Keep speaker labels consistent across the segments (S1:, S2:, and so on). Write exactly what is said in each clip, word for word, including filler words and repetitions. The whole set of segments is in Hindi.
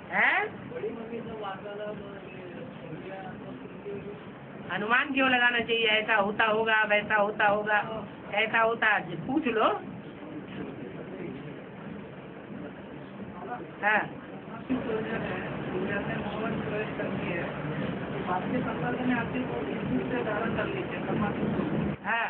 S1: है? अनुमान क्यों लगाना चाहिए? ऐसा होता होगा, वैसा होता होगा, ऐसा होता, पूछ लो। हाँ
S2: आपके संपर्क में आते वो विद्युत से धारण कर लेते हैं।
S1: हाँ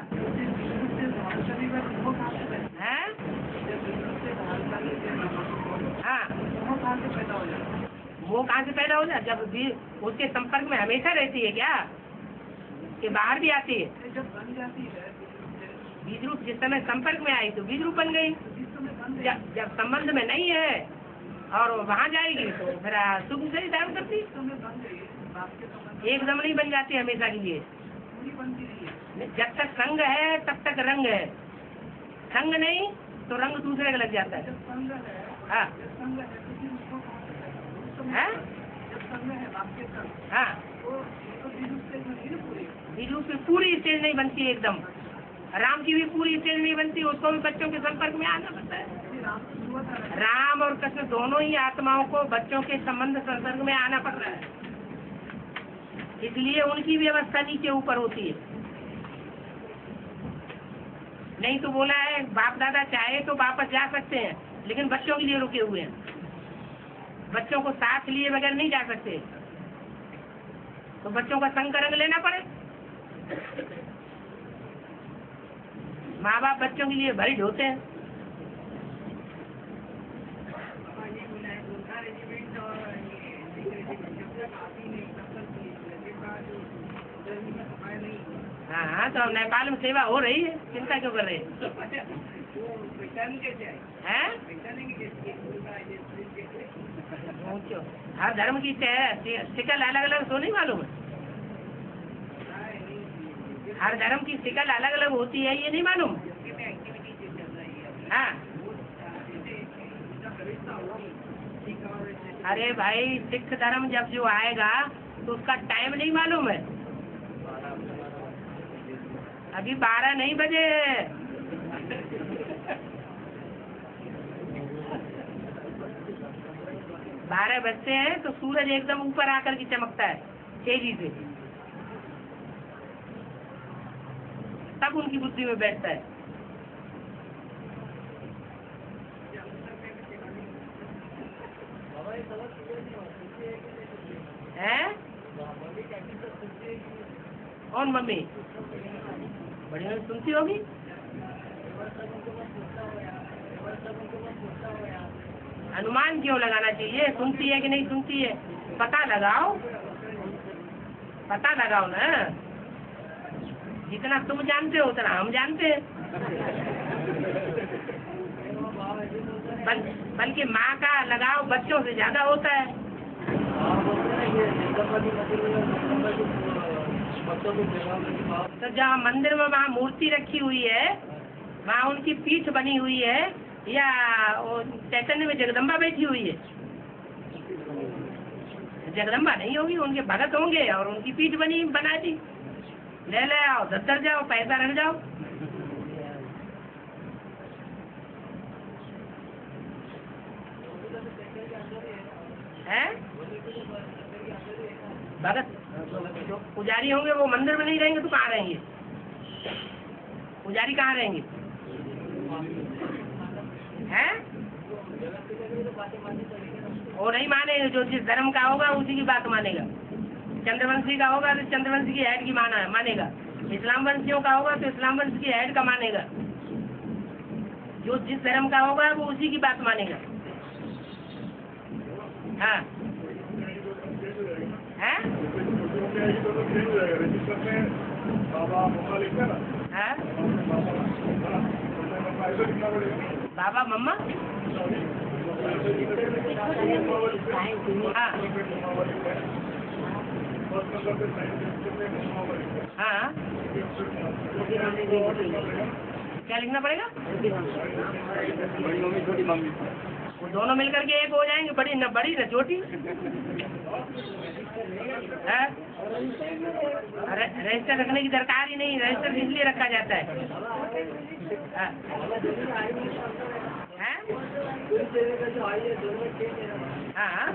S2: वो कहाँ से
S1: हैं?
S2: जब विद्युत से धारण कर लेते हैं
S1: हाँ
S2: वो कहाँ से पैदा हो जाता है?
S1: वो कहाँ से पैदा हो जाए? जब भी उसके संपर्क में हमेशा रहती है क्या, कि बाहर भी आती है?
S2: जब बन जाती है
S1: बीज रूप जिस समय संपर्क में आई तो बीज रूप बन गई।
S2: जिस समय बन
S1: जब जब संबंध में नहीं है और वहाँ जाएगी तो फिर सुख से ही धारण करती।
S2: समय बन गई आपके संबंध
S1: एकदम नहीं बन जाती हमेशा के लिए।
S2: पूरी बनती रही है।
S1: जब तक संग है तब तक रंग है, संग नहीं तो रंग दूसरे का लग जाता है।
S2: जब संग है
S1: हाँ
S2: जब संग है तो फिर उसको कहाँ से पैदा होगा? उस समय
S1: हैं?
S2: जब संग है आपके संग
S1: हाँ
S2: तो तो विद्युत से बनती है पूरी।
S1: बीज रूप की पूरी स्टेज नहीं बनती एकदम। राम की भी पूरी स्टेज नहीं बनती, उसको भी बच्चों के संपर्क में आना पड़ता है।
S2: फिर राम की शुरुआत आ रही है।
S1: राम और कृष्ण दोनों ही आत्माओं को बच्चों के संबंध संसर्ग में आना पड़ रहा है, इसलिए उनकी व्यवस्था नीचे ऊपर होती है। नहीं तो बोला है बाप दादा चाहे तो वापस जा सकते हैं, लेकिन बच्चों के लिए रुके हुए हैं। बच्चों को साथ लिए बगैर नहीं जा सकते, तो बच्चों का संग रंग लेना पड़े। माँ बाप बच्चों के लिए भरी ढोते हैं। हाँ हाँ तो अब नेपाल में सेवा हो रही है, चिंता क्यों कर रहे हैं? पूछो, हर धर्म की शिकल अलग अलग तो नहीं मालूम है? हर धर्म की शिकल अलग अलग होती है, ये नहीं मालूम? हाँ अरे भाई सिख धर्म जब जो आएगा तो उसका टाइम नहीं मालूम है। अभी बारह नहीं बजे बारह बजते हैं तो सूरज एकदम ऊपर आकर के चमकता है तेजी से, तब उनकी बुद्धि में बैठता है। हैं? कौन मम्मी? बढ़िया सुनती होगी। अनुमान क्यों लगाना चाहिए? सुनती है कि नहीं सुनती है? पता लगाओ, पता लगाओ ना। जितना तुम जानते हो उतना हम जानते हैं। बल, बल्कि माँ का लगाव बच्चों से ज्यादा होता है। तो जहाँ मंदिर में वहाँ मूर्ति रखी हुई है, वहाँ उनकी पीठ बनी हुई है, या चैतन्य में जगदम्बा बैठी हुई है? जगदम्बा नहीं होगी, उनके भगत होंगे और उनकी पीठ बनी बना दी। ले ले आओ, दफ्तर जाओ, पैसा रख जाओ। हैं? भगत जो पुजारी होंगे वो मंदिर में नहीं रहेंगे तो कहाँ रहेंगे? पुजारी कहाँ रहेंगे? हैं? वो नहीं मानेंगे, जो जिस धर्म का होगा उसी की बात मानेगा। चंद्रवंशी का होगा तो चंद्रवंशी की हेड की माना मानेगा, इस्लाम वंशियों का होगा तो इस्लाम वंश की हेड का मानेगा। जो जिस धर्म का होगा वो उसी की बात मानेगा। हाँ हैं? हाँ? बाबा मम्मा हाँ हाँ क्या लिखना पड़ेगा? वो दोनों मिलकर के एक हो जाएंगे, बड़ी न बड़ी न छोटी। रजिस्टर रखने की दरकार ही नहीं, रजिस्टर इसलिए रखा जाता है। हैं? हाँ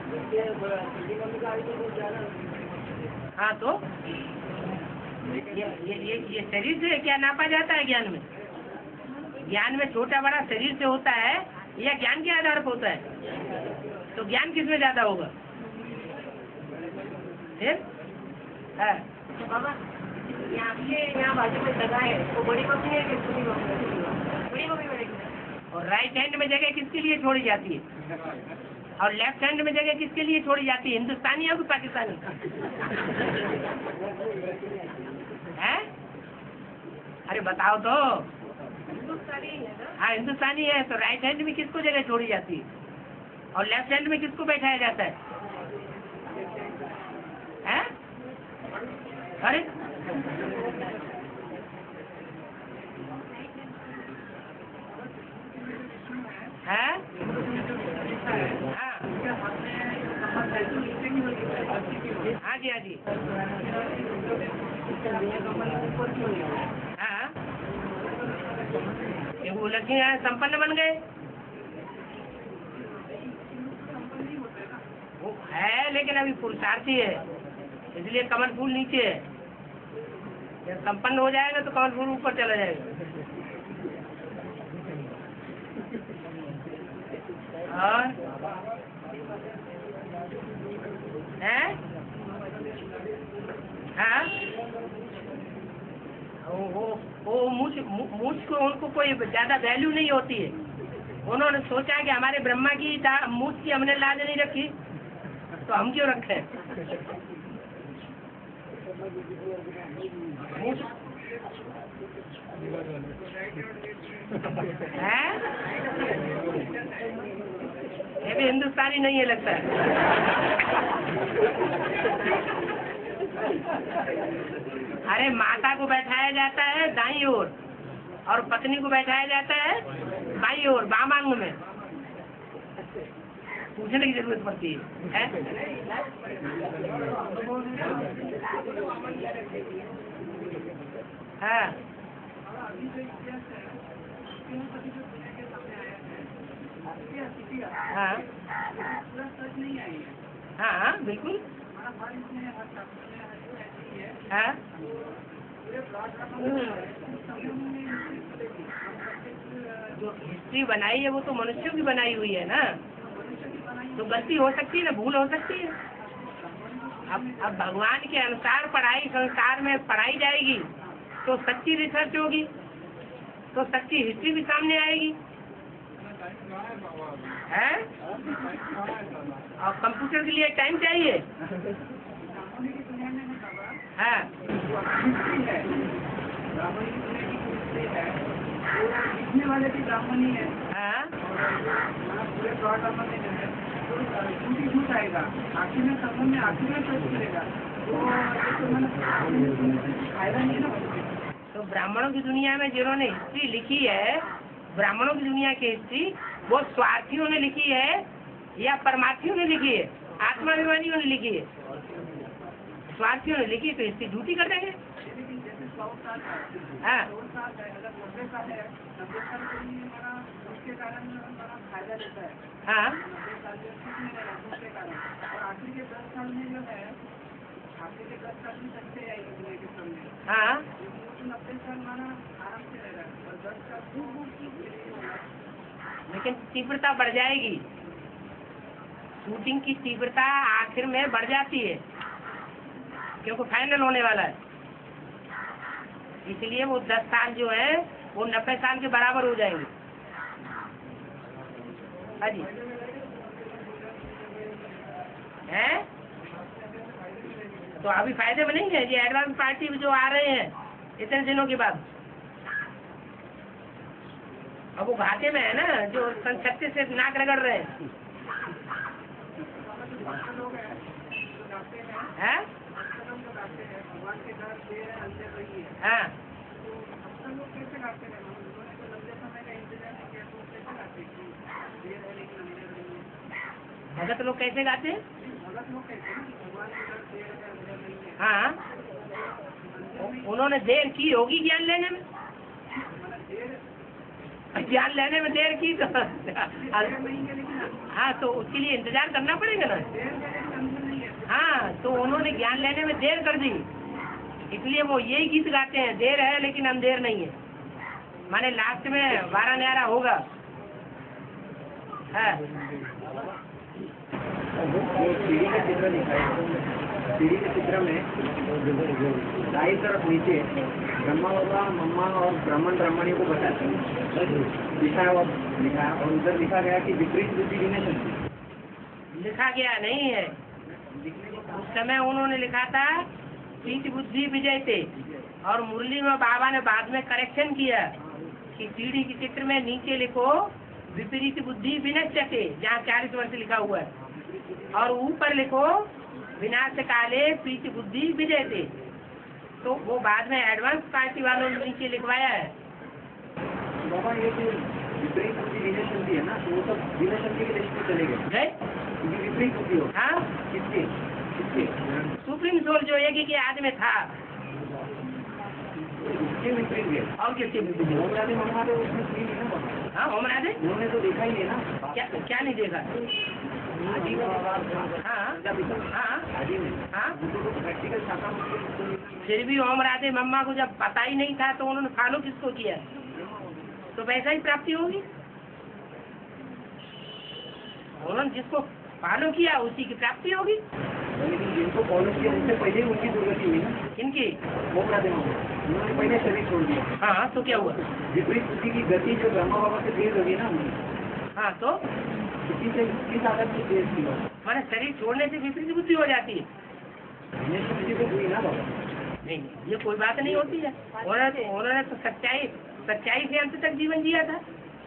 S1: हाँ, तो ये ये ये ये शरीर से क्या नापा जाता है ज्ञान में? ज्ञान में छोटा बड़ा शरीर से होता है या ज्ञान के आधार पर होता है? तो ज्ञान किसमें ज्यादा होगा? फिर है
S3: बाबा, यहाँ के यहाँ बाजू में जगह है, वो बड़ी मम्मी है कि छोटी मम्मी है? बड़ी मम्मी बनेगी।
S1: और राइट हैंड में जगह किसके लिए छोड़ी जाती है? और लेफ्ट हैंड में जगह किसके लिए छोड़ी जाती है? हिंदुस्तानी या पाकिस्तानी? है? अरे बताओ तो।
S3: हिंदुस्तानी है ना?
S1: हाँ, हिंदुस्तानी है। तो राइट हैंड में किसको जगह छोड़ी जाती है और लेफ्ट हैंड में किसको बैठाया जाता है? हैं? अरे हैं? हाँ हाँ जी, हाँ जी, हाँ। ये वो लक्ष्मी नारायण संपन्न बन गए। वो है लेकिन अभी पुरुषार्थी है, इसलिए कमल फूल नीचे है। जब संपन्न हो जाएगा तो कमल फूल ऊपर चला जाएगा। और हैं? हाँ, वो वो वो मुझ मुझ को उनको कोई ज्यादा वैल्यू नहीं होती है। उन्होंने सोचा कि हमारे ब्रह्मा की मुझ की हमने लाज नहीं रखी तो हम क्यों रखें? है? ये भी हिंदुस्तानी नहीं है लगता है। अरे माता को बैठाया जाता है दाईं ओर और पत्नी को बैठाया जाता है बाईं ओर, वामांग में। पूछने की जरूरत पड़ती है, है? हाँ हाँ हाँ हाँ, बिल्कुल। हाँ जो हिस्ट्री बनाई है वो तो मनुष्यों की बनाई हुई है ना, तो गलती हो सकती है ना, भूल हो सकती है। अब अब भगवान के अनुसार पढ़ाई संसार में पढ़ाई जाएगी तो सच्ची रिसर्च होगी, तो सच्ची हिस्ट्री भी सामने आएगी, है? और कंप्यूटर के लिए टाइम चाहिए। हाँ
S2: लिखने वाले भी ब्राह्मण ही है।
S1: हाँ
S2: पूरे प्लॉट में जो है झूठ ही झूठ आएगा, आखिर में संबंध में आखिर में सच मिलेगा, तो फायदा नहीं ना।
S1: तो ब्राह्मणों की दुनिया में जिन्होंने हिस्ट्री लिखी है, ब्राह्मणों की दुनिया की हिस्ट्री वो स्वार्थियों ने लिखी है या परमार्थियों ने लिखी है? आत्माभिमानियों ने लिखी है। स्वार्थियों ने लिखी तो हिस्ट्री झूठी कर देंगे। हाँ हाँ हाँ लेकिन तीव्रता बढ़ जाएगी, शूटिंग की तीव्रता आखिर में बढ़ जाती है क्योंकि फाइनल होने वाला है। इसलिए वो दस साल जो है वो नब्बे साल के बराबर हो जाएंगे। हाँ जी, हैं? तो अभी फायदे में नहीं है ये एडवांस पार्टी जो आ रहे हैं इतने दिनों के बाद। अब वो घाटे में है ना, जो संसत्ति से नाक रगड़ रहे हैं। हैं? हाँ भगत लोग कैसे गाते हैं? हाँ उन्होंने देर की होगी ज्ञान लेने में, ज्ञान लेने में देर की तो हाँ, तो उसके लिए इंतजार करना पड़ेगा ना। हाँ, तो उन्होंने ज्ञान लेने में देर कर दी, इसलिए वो यही गीत गाते हैं, देर है लेकिन अंधेर नहीं है, माने लास्ट में बारह न्यारा होगा। है
S2: वो सीढ़ी का चित्र दिखाया, सीढ़ी के चित्र में दाई तरफ नीचे ब्रह्मा बाबा मम्मा और ब्राह्मण ब्राह्मणी को बताते हैं, लिखा हुआ लिखा, और उधर लिखा गया कि विपरीत बुद्धि विनय।
S1: लिखा गया नहीं है, उस समय उन्होंने लिखा था प्रीति बुद्धि विजय थे, और मुरली में बाबा ने बाद में करेक्शन किया कि सीढ़ी के चित्र में नीचे लिखो विपरीत बुद्धि विनश्य थे, जहाँ चालीस वर्ष लिखा हुआ है, और ऊपर लिखो विनाश काले प्रीति बुद्धि विजय थे। तो वो बाद में एडवांस पार्टी वालों ने नीचे लिखवाया है।
S2: बाबा ये जो विपरीत बुद्धि विनय शक्ति है ना, तो वो सब विनय शक्ति के दृष्टि चले गए, विपरीत बुद्धि हो।
S1: हाँ,
S2: किसके किसके
S1: सुप्रीम सोल जो एक ही के आदमी था,
S2: उसके विपरीत गए,
S1: और किसके विपरीत?
S2: ओम राधे मम्मा तो उसमें थी नहीं ना बाबा।
S1: हाँ, ओम राधे
S2: उन्होंने तो देखा ही नहीं ना।
S1: क्या क्या नहीं देखा?
S2: आदि में
S1: हाँ हाँ
S2: आदि में
S1: हाँ,
S2: प्रैक्टिकल शाखा में
S1: फिर भी ओम राधे मम्मा को जब पता ही नहीं था तो उन्होंने फॉलो किसको किया? तो वैसा ही प्राप्ति होगी। उन्होंने जिसको फॉलो किया उसी की प्राप्ति होगी।
S2: लेकिन जिनको फॉलो किया उनसे पहले ही उनकी दुर्गति हुई ना।
S1: इनकी
S2: ओम राधे मम्मा उन्होंने पहले शरीर छोड़ दिया।
S1: हाँ, तो क्या हुआ?
S2: विपरीत बुद्धि की गति जो ब्रह्मा बाबा से तेज होगी ना उनकी,
S1: हाँ, तो
S2: किसी से किस आदत की तेज थी,
S1: माने शरीर छोड़ने से विपरीत बुद्धि हो जाती है।
S2: विनय शक्ति तो हुई ना बाबा।
S1: नहीं, ये कोई बात नहीं होती है। उन्होंने उन्होंने तो सच्चाई सच्चाई से अंत तक जीवन जिया था।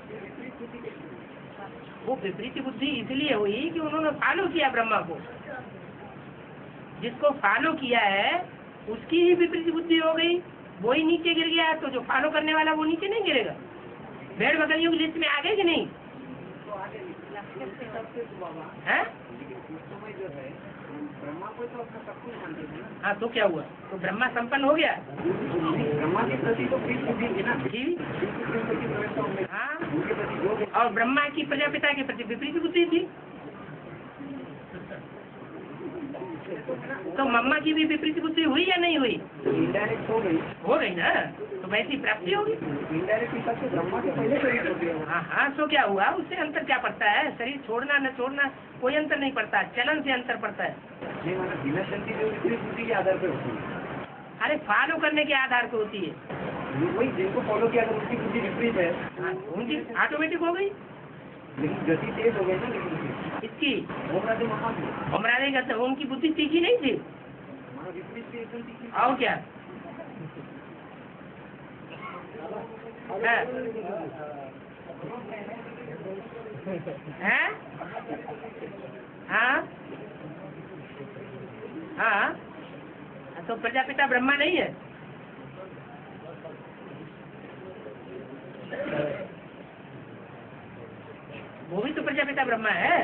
S1: वो विपरीत बुद्धि इसलिए हुई कि उन्होंने फॉलो किया ब्रह्मा को। जिसको फॉलो किया है उसकी ही विपरीत बुद्धि हो गई, वो ही नीचे गिर गया। तो जो फॉलो करने वाला वो नीचे नहीं गिरेगा। भेड़ बकरियों की लिस्ट में आ गए कि नहीं? है?
S2: ब्रह्मा को तो अपना सब कुछ जानते थे ना।
S1: हाँ, तो क्या हुआ? तो ब्रह्मा संपन्न हो गया।
S2: ब्रह्मा के प्रति तो प्रीत बुद्धि थी ना।
S1: जी हाँ,
S2: उनके प्रति जो
S1: और ब्रह्मा की प्रजापिता के प्रति विपरीत बुद्धि थी। तो मम्मा की भी विपरीत बुद्धि हुई या नहीं हुई?
S2: इनडायरेक्ट हो गई,
S1: हो गई ना, तो वैसी प्राप्ति होगी।
S2: इनडायरेक्ट हिसाब से ब्रह्मा के पहले शरीर हो गया।
S1: हाँ हाँ, तो क्या हुआ? उससे अंतर क्या पड़ता है? शरीर छोड़ना न छोड़ना कोई अंतर नहीं पड़ता, चलन से अंतर पड़ता है।
S2: नहीं माना विनय शक्ति जो विपरीत बुद्धि के आधार पर होती है।
S1: अरे फॉलो करने के आधार पर होती है।
S2: वही जिनको फॉलो किया अगर उनकी बुद्धि विपरीत है,
S1: हाँ, उनकी ऑटोमेटिक हो गई।
S2: लेकिन गति तेज हो गई ना। लेकिन
S1: इसकी
S2: ओम राधे मम्मा की
S1: हमारा नहीं करते, उनकी बुद्धि तीखी नहीं थी।
S2: हमारा विपरीत से एकदम तीखी।
S1: और क्या है? हैं? हाँ हाँ, तो प्रजापिता ब्रह्मा नहीं है? वो भी तो प्रजापिता ब्रह्मा है।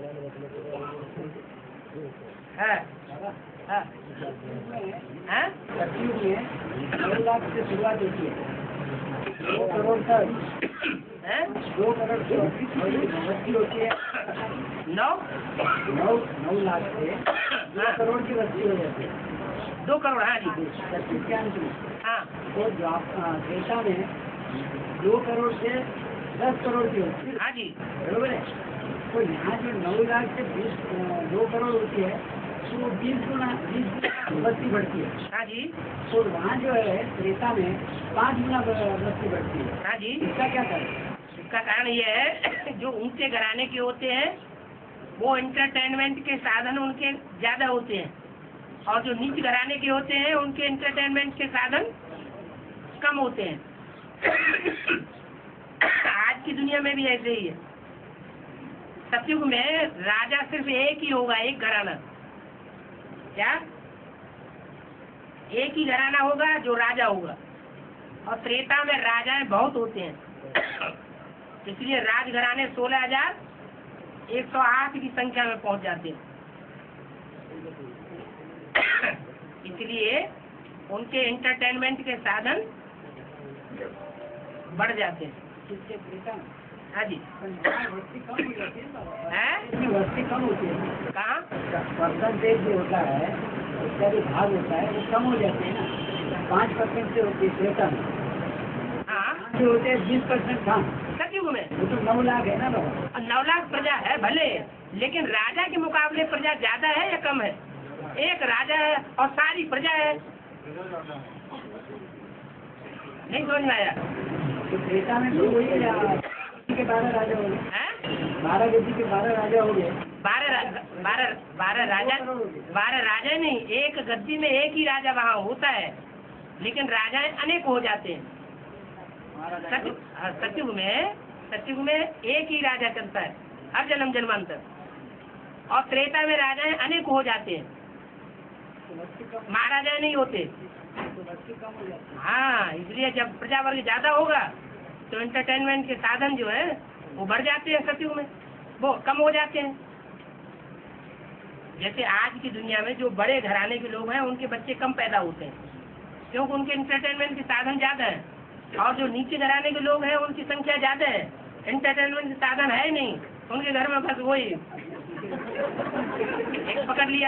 S1: हाँ हाँ हाँ,
S2: सतयुग में दो लाख से शुरुआत होती है, दो करोड़ तक
S1: हैं?
S2: दो करोड़ से वृद्धि होती है।
S1: नौ
S2: नौ नौ लाख से दो करोड़ की वृद्धि हो जाती है।
S1: दो करोड़ हाँ जी
S2: सतयुग के अंत में
S1: हाँ
S2: तो त्रेता में दो करोड़ से दस करोड़ की होती है।
S1: हाँ जी
S2: बरोबर है। तो यहाँ जो नौ लाख से बीस दो करोड़ होती है तो वो बीस गुना बीस वृद्धि बढ़ती है।
S1: हाँ जी
S2: तो वहाँ जो है त्रेता में पाँच गुना वृद्धि बढ़ती है।
S1: हाँ जी।
S2: इसका क्या कारण?
S1: इसका कारण ये है जो ऊंचे घराने के होते हैं वो एंटरटेनमेंट के साधन उनके ज्यादा होते हैं, और जो नीच घराने के होते हैं उनके एंटरटेनमेंट के साधन कम होते हैं। आज की दुनिया में भी ऐसे ही है। सतयुग में राजा सिर्फ एक ही होगा, एक घराना। क्या? एक ही घराना होगा जो राजा होगा, और त्रेता में राजाएं बहुत होते हैं। इसलिए राजघराने सोलह हजार एक सौ आठ की संख्या में पहुंच जाते हैं। इसलिए उनके एंटरटेनमेंट के साधन बढ़ जाते हैं।
S2: किसके त्रेता में?
S1: हाँ जी
S2: वस्ती कम हो जाती है
S1: हैं
S2: इसमें वस्ती कम होती है
S1: कहाँ
S2: परसेंटेज जो होता है उसका जो भाग होता है वो कम हो जाते हैं ना पाँच परसेंट से होती है त्रेता में
S1: हाँ
S2: जो होते हैं बीस परसेंट कम
S1: सतयुग में
S2: वो तो नौ लाख है ना बाबा
S1: और नौ लाख प्रजा है भले, लेकिन राजा के मुकाबले प्रजा ज्यादा है या कम है? एक राजा है और सारी प्रजा है। नहीं समझ में आया?
S2: तो त्रेता में तो वही है के बारह राजा हो गए
S1: हैं?
S2: बारह गति के बारह राजा हो गए
S1: बारह रा- बारह बारह राजा बारह राजा नहीं, एक गद्दी में एक ही राजा वहाँ होता है, लेकिन राजाएं अनेक हो जाते हैं। सत्युग हाँ, सत्युग में सत्युग में एक ही राजा चलता है हर जन्म जन्मांतर, और त्रेता में राजाएं अनेक हो जाते हैं, महाराजा नहीं होते। हाँ, इसलिए जब प्रजा वर्ग ज्यादा होगा तो एंटरटेनमेंट के साधन जो है वो बढ़ जाते हैं, सत्युग में वो कम हो जाते हैं। जैसे आज की दुनिया में जो बड़े घराने के लोग हैं उनके बच्चे कम पैदा होते हैं, क्योंकि उनके एंटरटेनमेंट के साधन ज्यादा है, और जो नीचे घराने के लोग हैं उनकी संख्या ज्यादा है, एंटरटेनमेंट के साधन है नहीं, उनके घर में बस वही एक पकड़ लिया।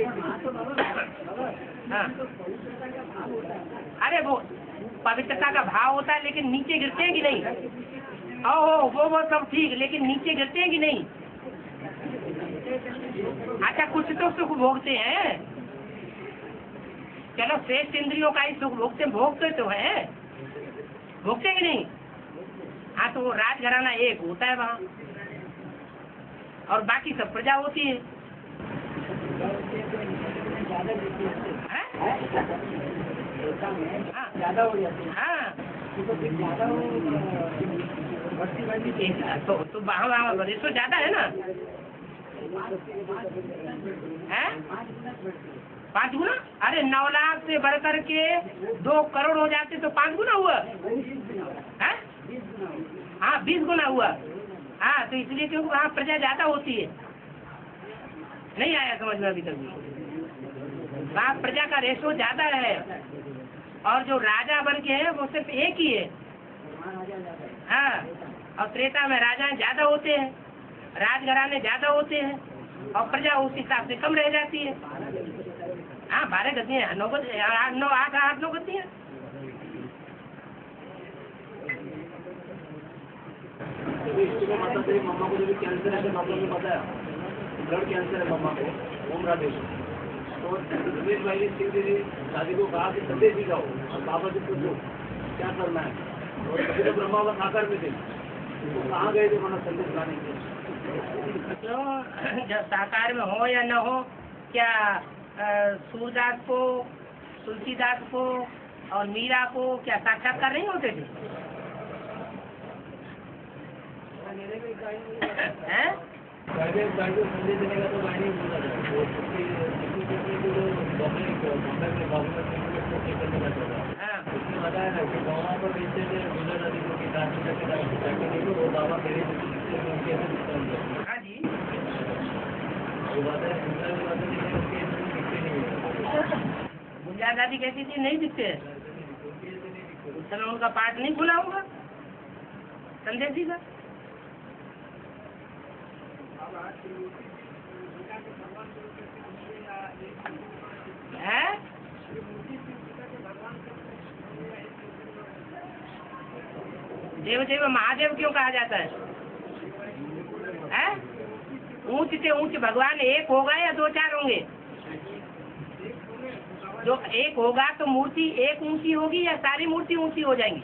S1: हाँ, अरे वो पवित्रता का भाव होता है, लेकिन नीचे गिरते हैं कि नहीं? ओहो वो वो सब ठीक, लेकिन नीचे गिरते हैं कि नहीं? अच्छा, कुछ तो सुख भोगते हैं, चलो श्रेष्ठ इंद्रियों का ही सुख भोगते भोगते तो है, भोगते कि नहीं? हाँ, तो वो राजघराना एक होता है वहाँ, और बाकी सब प्रजा होती है। हाँ
S2: ज्यादा हो जाती है
S1: हाँ,
S2: तो फिर ज्यादा हो वस्ती बढ़ती है
S1: तो तो वहाँ वहाँ रेशो ज्यादा है ना? है पाँच गुना? अरे नौ लाख से बढ़ कर के दो करोड़ हो जाते तो पाँच गुना हुआ है? हाँ, बीस गुना हुआ। हाँ, तो इसलिए क्योंकि वहाँ प्रजा ज्यादा होती है। नहीं आया समझ में अभी तक भी? वहाँ प्रजा का रेशो ज्यादा है, और जो राजा बन के है वो सिर्फ एक ही है। हाँ, और त्रेता में राजा ज्यादा होते हैं, राजघराने ज्यादा होते हैं, और प्रजा उस हिसाब से कम रह जाती है। हाँ, बारह गद्दियाँ, नौ गद्दियाँ, आठ नौ आठ आठ नौ गद्दियाँ।
S2: मतलब तेरी मम्मा को जो भी कैंसर है, डॉक्टर ने बताया ब्लड कैंसर है मम्मा को, ओम राजेश। तो सुरेश भाई ने सिंह जी शादी को कहा कि संदेश भी जाओ और बाबा जी पूछो क्या करना है, और कभी तो ब्रह्मा साकार में थे, तो कहाँ गए थे मतलब संदेश लाने के?
S1: तो जब साकार में हो या न हो, क्या सूरदास को, तुलसीदास को और मीरा को क्या साक्षात्कार नहीं होते थे? हैं?
S2: पहले पहले संदेश देने का तो गाय नहीं बोला था, वो उसकी
S1: हाँ,
S2: उसने बताया ना कि वहाँ पर बेचते थे गुजर नदी को कि काशी तक जाके देखो वो बाबा मेरे
S1: हाँ जी,
S2: वो बात है दूसरा भी बात है उसके दिखते नहीं
S1: गुंजा दादी कहती थी नहीं दिखते, उस समय उनका पाठ नहीं खुला होगा संदेश जी का। है? देव देव महादेव क्यों कहा जाता है? है? ऊंच से ऊंच भगवान एक होगा या दो चार होंगे? जो एक होगा तो मूर्ति एक ऊंची होगी या सारी मूर्ति ऊंची हो जाएंगी?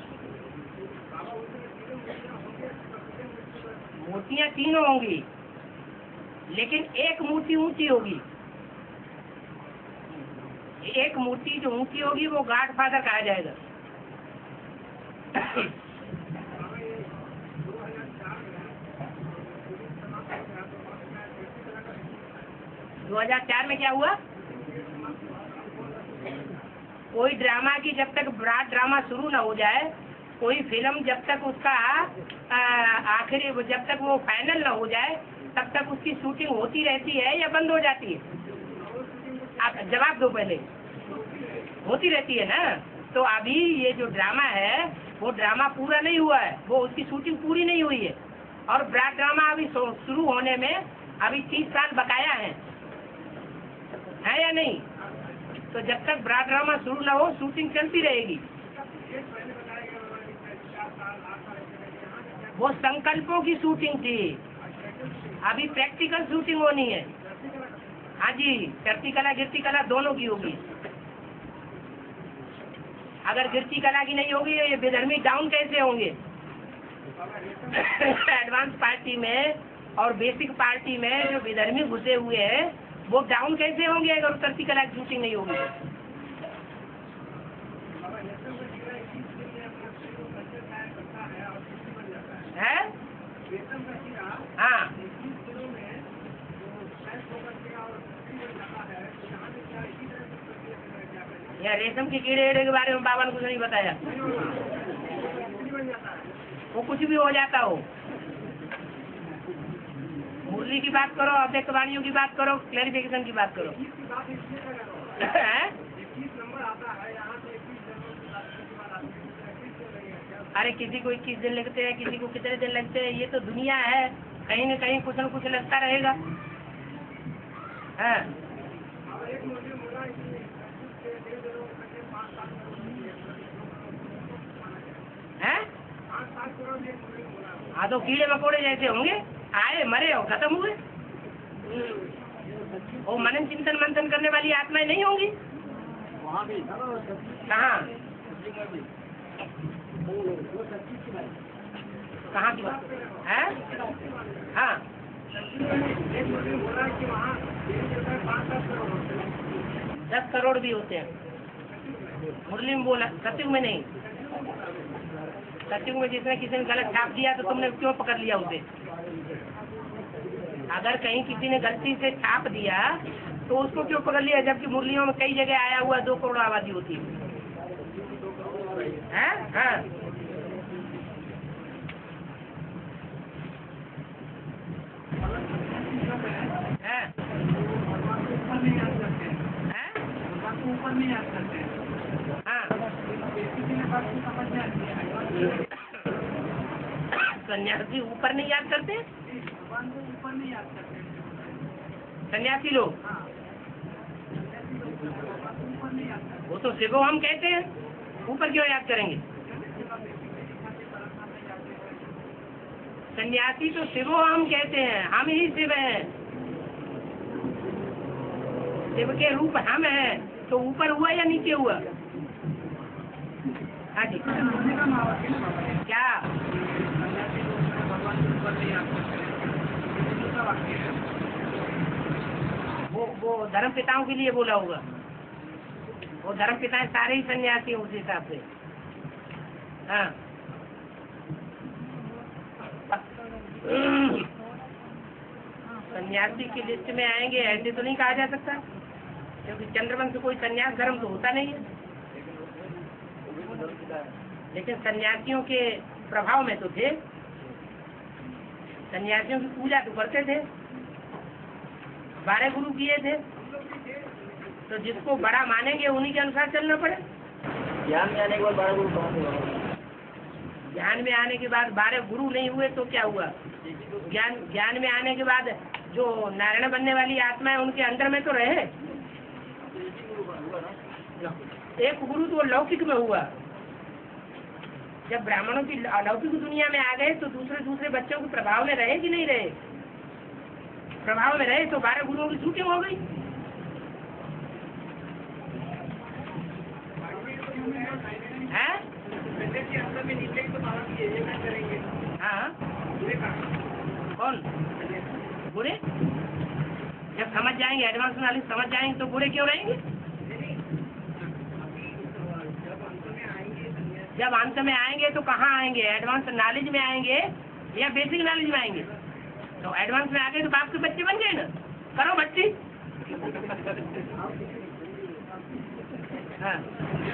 S1: मूर्तियां तीनों होंगी, लेकिन एक मूर्ति ऊंची होगी। एक मूर्ति जो ऊंची होगी वो गॉड फादर कहा जाएगा। दो हज़ार चार में क्या हुआ? कोई ड्रामा की जब तक ब्रॉड ड्रामा शुरू ना हो जाए, कोई फिल्म जब तक उसका आखिरी जब तक वो फाइनल ना हो जाए, तब तक उसकी शूटिंग होती रहती है या बंद हो जाती है? आप जवाब दो पहले। होती रहती है ना? तो अभी ये जो ड्रामा है वो ड्रामा पूरा नहीं हुआ है, वो उसकी शूटिंग पूरी नहीं हुई है, और ब्राड ड्रामा अभी शुरू होने में अभी तीस साल बकाया है, है या नहीं? तो जब तक ब्राड ड्रामा शुरू न हो शूटिंग चलती रहेगी। वो संकल्पों की शूटिंग थी, अभी प्रैक्टिकल शूटिंग होनी है। हाँ जी, चढ़ती कला गिरती कला दोनों की होगी। अगर गिरती कला की नहीं होगी ये बेधर्मी डाउन कैसे होंगे? एडवांस पार्टी में और बेसिक पार्टी में जो विधर्मी घुसे हुए हैं वो डाउन कैसे होंगे अगर उतरती कला की शूटिंग नहीं होगी? है? हाँ, यार रेशम के कीड़े के बारे में बाबा ने कुछ नहीं बताया। वो कुछ भी हो जाता हो, मुरली की बात करो, अव्यक्त वाणियों की बात करो, क्लैरिफिकेशन की बात करो। अरे किसी को इक्कीस दिन लगते हैं, किसी को कितने दिन लगते हैं, ये तो दुनिया है, कहीं न कहीं कुछ न कुछ लगता रहेगा। है? है? हाँ तो कीड़े मकोड़े जैसे होंगे, आए मरे और खत्म हुए। वो मनन चिंतन मंथन करने वाली आत्माएं नहीं होंगी कहाँ? कहाँ की बात है? हाँ, दस करोड़ भी होते हैं। मुरली में बोला, सत्युग में नहीं। सत्युग में जिसने किसी ने गलत छाप दिया तो तुमने क्यों पकड़ लिया उसे? अगर कहीं किसी ने गलती से छाप दिया तो उसको क्यों पकड़ लिया, जबकि मुरलियों में कई जगह आया हुआ दो करोड़ आबादी होती है। हैं? हाँ, सन्यासी ऊपर नहीं याद करते, सन्यासी लोग वो तो शिवो हम कहते हैं, ऊपर क्यों याद करेंगे? सन्यासी तो शिवो हम कहते हैं, हम ही शिव हैं, शिव के रूप हम हैं, तो ऊपर हुआ या नीचे हुआ? हाँ जी, क्या वो वो धर्म पिताओं के लिए बोला होगा, वो धर्म पिता सारे ही सन्यासी हैं उस हिसाब से। हाँ, सन्यासी की लिस्ट में आएंगे ऐसे तो नहीं कहा जा सकता, क्योंकि चंद्रवंश कोई सन्यास धर्म तो होता नहीं है, लेकिन सन्यासियों के प्रभाव में तो थे, सन्यासियों की पूजा तो करते थे, बारह गुरु किए थे, तो जिसको बड़ा मानेंगे उन्हीं के अनुसार चलना पड़े।
S2: ज्ञान में आने के बाद बारह गुरु कौन हुआ?
S1: ज्ञान में आने के बाद बारह गुरु नहीं हुए तो क्या हुआ? ज्ञान ज्ञान में आने के बाद जो नारायण बनने वाली आत्मा है उनके अंदर में तो रहे। एक गुरु तो लौकिक में हुआ, जब ब्राह्मणों की अलौकिक दुनिया में आ गए तो दूसरे दूसरे बच्चों के प्रभाव में रहे कि नहीं रहे? प्रभाव में रहे तो बारह गुरुओं की शूटिंग हो गई। है? हाँ, कौन बुरे? जब समझ जाएंगे, एडवांस नॉलेज समझ जाएंगे तो बुरे क्यों रहेंगे? जब अंत में आएंगे तो कहाँ आएंगे? एडवांस नॉलेज में आएंगे या बेसिक नॉलेज में आएंगे? तो एडवांस में आ गए तो बाप के बच्चे बन गए ना, करो बच्ची। हाँ,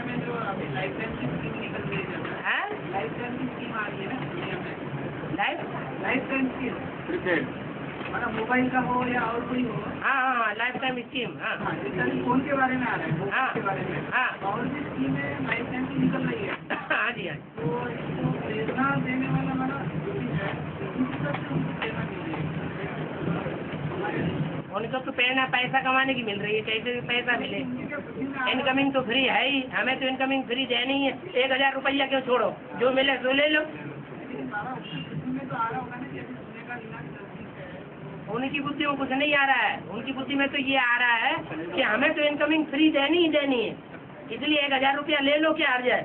S2: मतलब मोबाइल का हो या और कोई हो?
S1: हाँ हाँ, लाइफ टाइम स्कीम। हाँ,
S2: फोन के बारे में आ रहा है,
S1: हाँ
S2: के बारे में।
S1: हाँ,
S2: और भी स्कीम है लाइफ टाइम की निकल रही है।
S1: हाँ जी, हाँ,
S2: तो इसको प्रेरणा देने वाला हमारा
S1: उनको तो पैसा पैसा कमाने की मिल रही है, कैसे पैसा मिले? इनकमिंग तो फ्री है ही, हमें तो इनकमिंग फ्री देनी है। एक हजार रुपया क्यों छोड़ो, जो मिले सो ले लो। उनकी बुद्धि में कुछ नहीं आ रहा है, उनकी बुद्धि में तो ये आ रहा है कि हमें तो इनकमिंग फ्री देनी ही देनी है, इसलिए एक हजार रुपया ले लो, क्या हार जाए।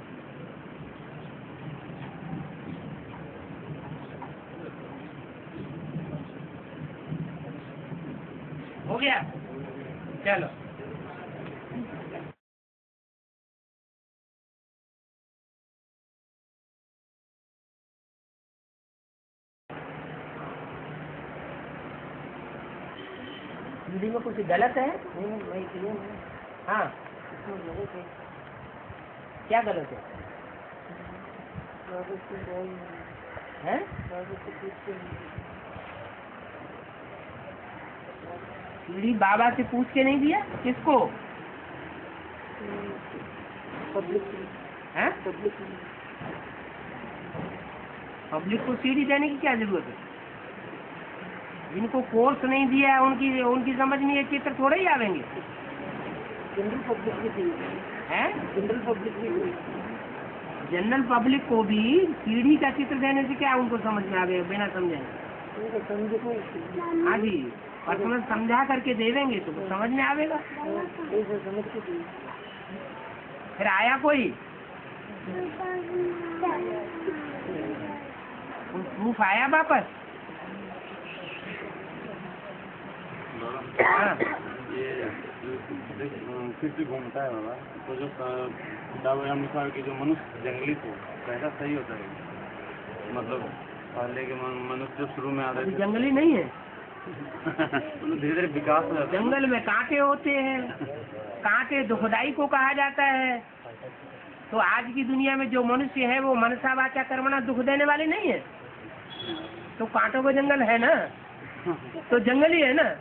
S1: हो गया, चलो। हिंदी में कुछ गलत है? हाँ, क्या गलत है? हैं? सीढ़ी बाबा से पूछ के नहीं दिया? किसको? हैं? पब्लिक को सीढ़ी देने की क्या जरूरत है? जिनको कोर्स नहीं दिया है उनकी उनकी समझ में ये चित्र थोड़े ही आवेंगे। जनरल पब्लिक भी है, जनरल पब्लिक भी, जनरल पब्लिक को भी सीढ़ी का चित्र देने से क्या उनको समझ में आवेगा बिना समझाए? हाँ जी, पर्सनल समझा करके दे देंगे तो समझ में आवेगा। फिर आया कोई प्रूफ आया वापस? हाँ।
S4: ये फिर भी घूमता है बाबा, तो जो दावे अनुसार कि जो मनुष्य जंगली थे कैसा सही होता है? मतलब पहले के मनुष्य जो शुरू में आते थे
S1: जंगली नहीं है।
S4: धीरे धीरे विकास हो जाता है।
S1: जंगल में कांटे होते हैं, कांटे दुखदाई को कहा जाता है। तो आज की दुनिया में जो मनुष्य है वो मनसा वाचा कर्मणा दुख देने वाले नहीं है, तो कांटों का जंगल है ना, तो जंगल ही है ना।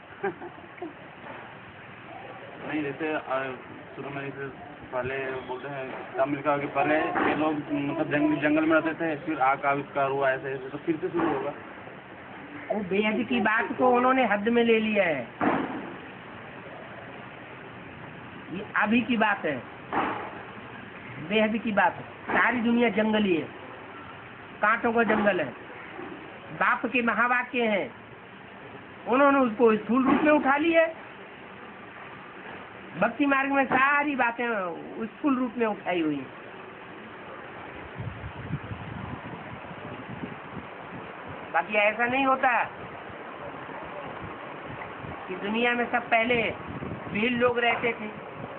S4: नहीं, जैसे शुरू में जैसे पहले बोलते हैं तमिल का कि पहले ये लोग मतलब जंगल जंगल में रहते थे, फिर आग का आविष्कार हुआ ऐसे ऐसे, तो फिर से शुरू होगा।
S1: वो बेहद की बात को उन्होंने हद में ले लिया है, ये अभी की बात है, बेहद की बात है। सारी दुनिया जंगली है, कांटों का जंगल है। बाप के महावाक्य हैं, उन्होंने उसको स्थूल रूप में उठा लिया है। भक्ति मार्ग में सारी बातें स्थूल रूप में उठाई हुई हैं। बाकी ऐसा नहीं होता कि दुनिया में सब पहले भील लोग रहते थे।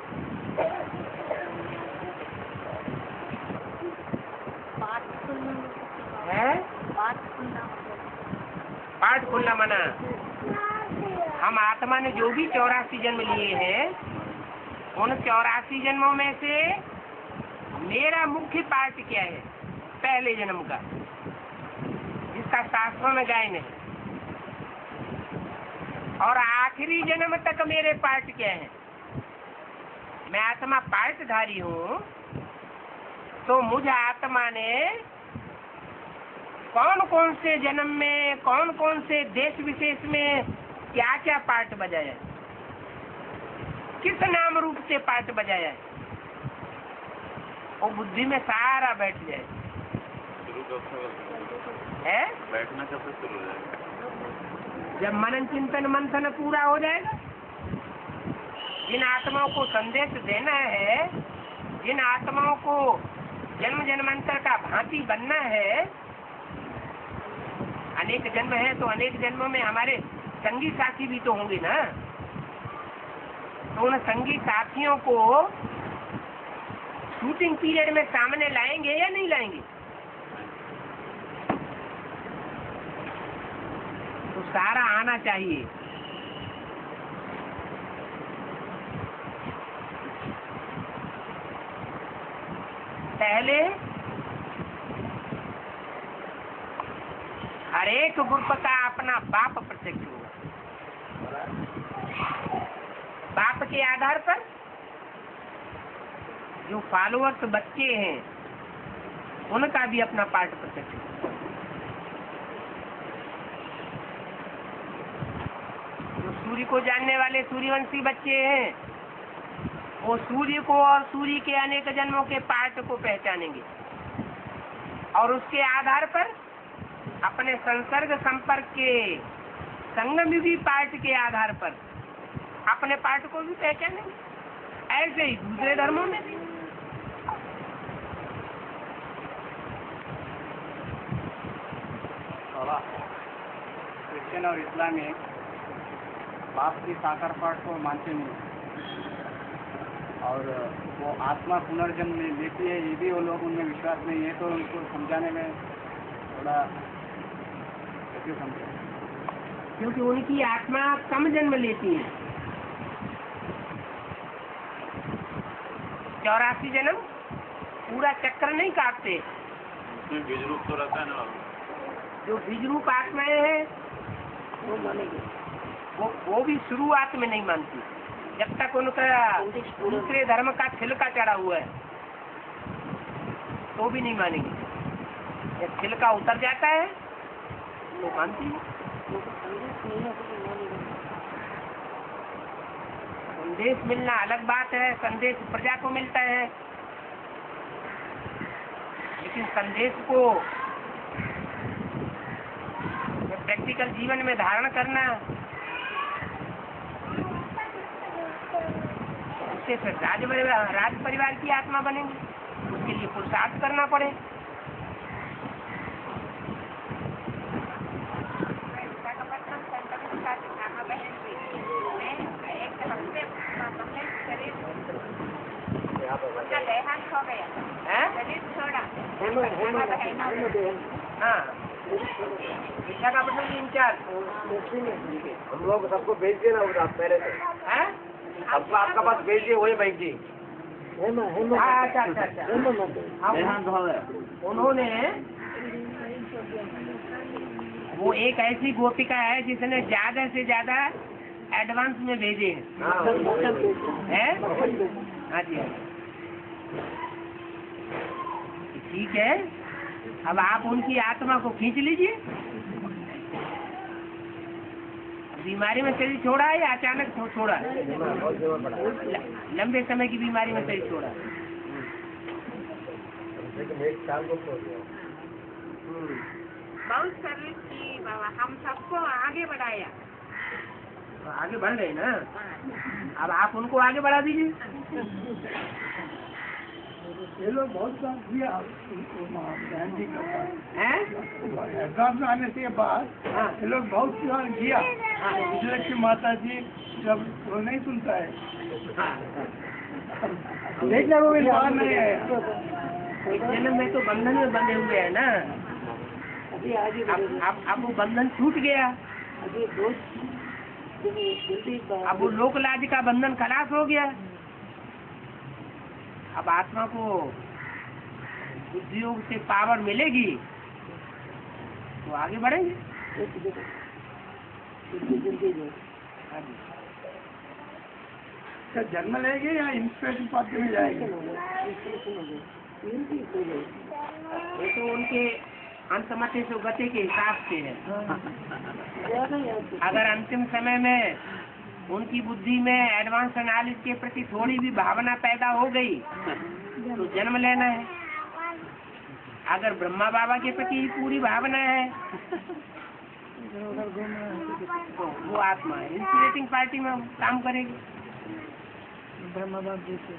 S1: है पाठ खुलना मना। हम आत्मा ने जो भी चौरासी जन्म लिए हैं, उन चौरासी जन्मों में से मेरा मुख्य पार्ट क्या है? पहले जन्म का, जिसका शास्त्रों में गायन है। और आखिरी जन्म तक मेरे पार्ट क्या है? मैं आत्मा पार्टधारी हूँ, तो मुझे आत्मा ने कौन कौन से जन्म में, कौन कौन से देश विशेष में क्या क्या पार्ट बजाया है, किस नाम रूप से पार्ट बजाया है, वो बुद्धि में सारा बैठ जाए। है
S4: बैठना कब से शुरू हो जाएगा?
S1: जब मनन चिंतन मंथन पूरा हो जाएगा। जिन आत्माओं को संदेश देना है, जिन आत्माओं को जन्म जन्मांतर का भांति बनना है, अनेक जन्म है तो अनेक जन्मों में हमारे संगी साथी भी तो होंगे ना। तो उन संगी साथियों को शूटिंग पीरियड में सामने लाएंगे या नहीं लाएंगे? तो सारा आना चाहिए। पहले हर एक ग्रुप का अपना बाप प्रत्यक्ष होगा। बाप के आधार पर जो फॉलोअर्स बच्चे हैं, उनका भी अपना पार्ट प्रत्यक्ष होगा। जो सूर्य को जानने वाले सूर्यवंशी बच्चे हैं, वो सूर्य को और सूर्य के अनेक जन्मों के पार्ट को पहचानेंगे और उसके आधार पर अपने संसर्ग संपर्क के संगमयुगी पार्ट के आधार पर अपने पार्ट को भी पहचानेंगे। ऐसे ही दूसरे धर्मों में भी।
S2: क्रिश्चियन और इस्लामी बाप की साकार पाठ को मानते नहीं और वो आत्मा पुनर्जन्म लेती है, ये भी वो लोग उनमें विश्वास नहीं है, तो उनको समझाने में थोड़ा कैसे समझे,
S1: क्योंकि उनकी आत्मा कम जन्म लेती है। चौरासी जन्म पूरा चक्कर नहीं काटते।
S4: उसमें बीज रूप तो रहता है ना,
S1: जो बीज रूप आत्माएं हैं वो मानेंगे, वो वो भी शुरुआत में नहीं मानती जब तक उनका दूसरे धर्म का छिलका चढ़ा हुआ है, तो भी नहीं मानेंगे। जब छिलका उतर जाता है तो मानती है। संदेश मिलना अलग बात है, संदेश प्रजा को मिलता है, लेकिन संदेश को प्रैक्टिकल जीवन में धारण करना, उससे फिर राज परिवार राज परिवार की आत्मा बनेंगे, उसके लिए पुरुषार्थ करना पड़े।
S3: उनका देहांत हो गया, शरीर छोड़ा।
S1: हाँ, विशाखापट्टनम की इंचार्ज
S2: हम लोग सबको भेज दिए ना उधर पहले से,
S1: है।
S2: सबको आपका पास भेज दिए, वही भाई जी।
S1: अच्छा अच्छा अच्छा, उन्होंने वो एक ऐसी गोपिका है जिसने ज्यादा से ज्यादा एडवांस में भेजे हैं। हाँ जी, ठीक है। अब आप उनकी आत्मा को खींच लीजिए। बीमारी में शरीर छोड़ा है या अचानक छोड़ा है? लंबे समय की बीमारी में शरीर छोड़ा है।
S3: बहुत सर्विस की बाबा, हम सबको आगे बढ़ाया।
S1: आगे बढ़ गए ना, अब आप उनको आगे बढ़ा दीजिए।
S5: ये लोग बहुत काम किया बहन जी का
S1: हैं?
S5: एग्जाम में आने के बाद
S1: हाँ।
S5: ये लोग बहुत काम किया। इसलिए कि माता जी जब वो नहीं सुनता है, देखना वो विश्वास नहीं है।
S1: इस जन्म में तो बंधन में बंधे हुए हैं ना, अब अब अब वो बंधन छूट गया। अब वो लोक लाज का बंधन खलास हो गया। अब आत्मा को बुद्धि योग से पावर मिलेगी तो आगे बढ़ेंगे।
S5: क्या जन्म लेंगे या इंस्पिरेशन पार्टी में जाएंगे?
S1: ये तो उनके अंतमति से गति के हिसाब से है। अगर अंतिम समय में उनकी बुद्धि में एडवांस नॉलेज के प्रति थोड़ी भी भावना पैदा हो गई तो जन्म लेना है। अगर ब्रह्मा बाबा के प्रति ही पूरी भावना है तो वो आत्मा है इंस्पिरेटिंग पार्टी में काम करेगी। ब्रह्मा बाबा जैसे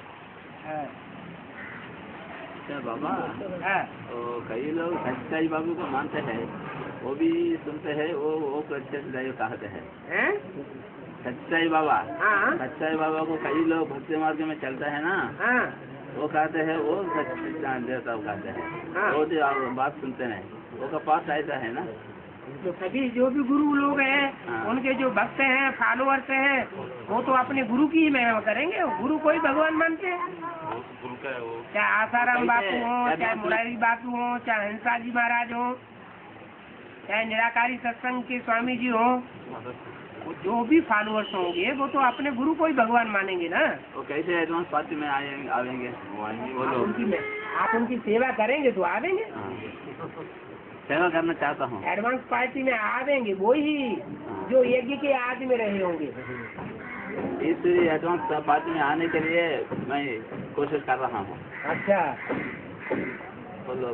S6: अच्छा बाबा,
S1: हाँ।
S6: तो कई लोग सच्चाई बाबू को मानते हैं, वो भी सुनते हैं, वो वो प्रत्यक्ष दैव कहते हैं।
S1: हैं?
S6: सच्चाई बाबा,
S1: हाँ
S6: सच्चाई बाबा को कई लोग भक्ति मार्ग में चलता है ना,
S1: हाँ
S6: वो कहते हैं वो सच्चा देवता कहते हैं।
S1: हाँ।
S6: वो जो आप बात सुनते नहीं, वो का पास ऐसा है ना।
S1: तो सभी जो भी गुरु लोग हैं,
S6: हाँ।
S1: उनके जो भक्त हैं, फॉलोअर्स हैं, वो तो अपने गुरु की ही महिमा करेंगे। गुरु को ही भगवान मानते हैं।
S4: वो गुरु का है वो।
S1: चाहे आसाराम
S6: कैसे?
S1: बापू हो,
S6: क्या
S1: चाहे
S6: बात?
S1: मुरारी बापू हो, चाहे हंसा जी महाराज हो, चाहे निराकारी सत्संग के स्वामी जी हो, वो जो भी फॉलोअर्स होंगे वो तो अपने गुरु को ही भगवान मानेंगे ना।
S6: वो कैसे एडवांस पार्टी में आएंगे आवेंगे वो
S1: आप
S6: लोग?
S1: उनकी आप उनकी सेवा करेंगे तो आवेंगे।
S6: हाँ। सेवा करना चाहता हूँ।
S1: एडवांस पार्टी में आ देंगे वो ही जो यज्ञ के आदि में रहे होंगे।
S6: इसलिए एडवांस पार्टी में आने के लिए मैं कोशिश कर रहा हूँ।
S1: अच्छा,
S6: बोलो।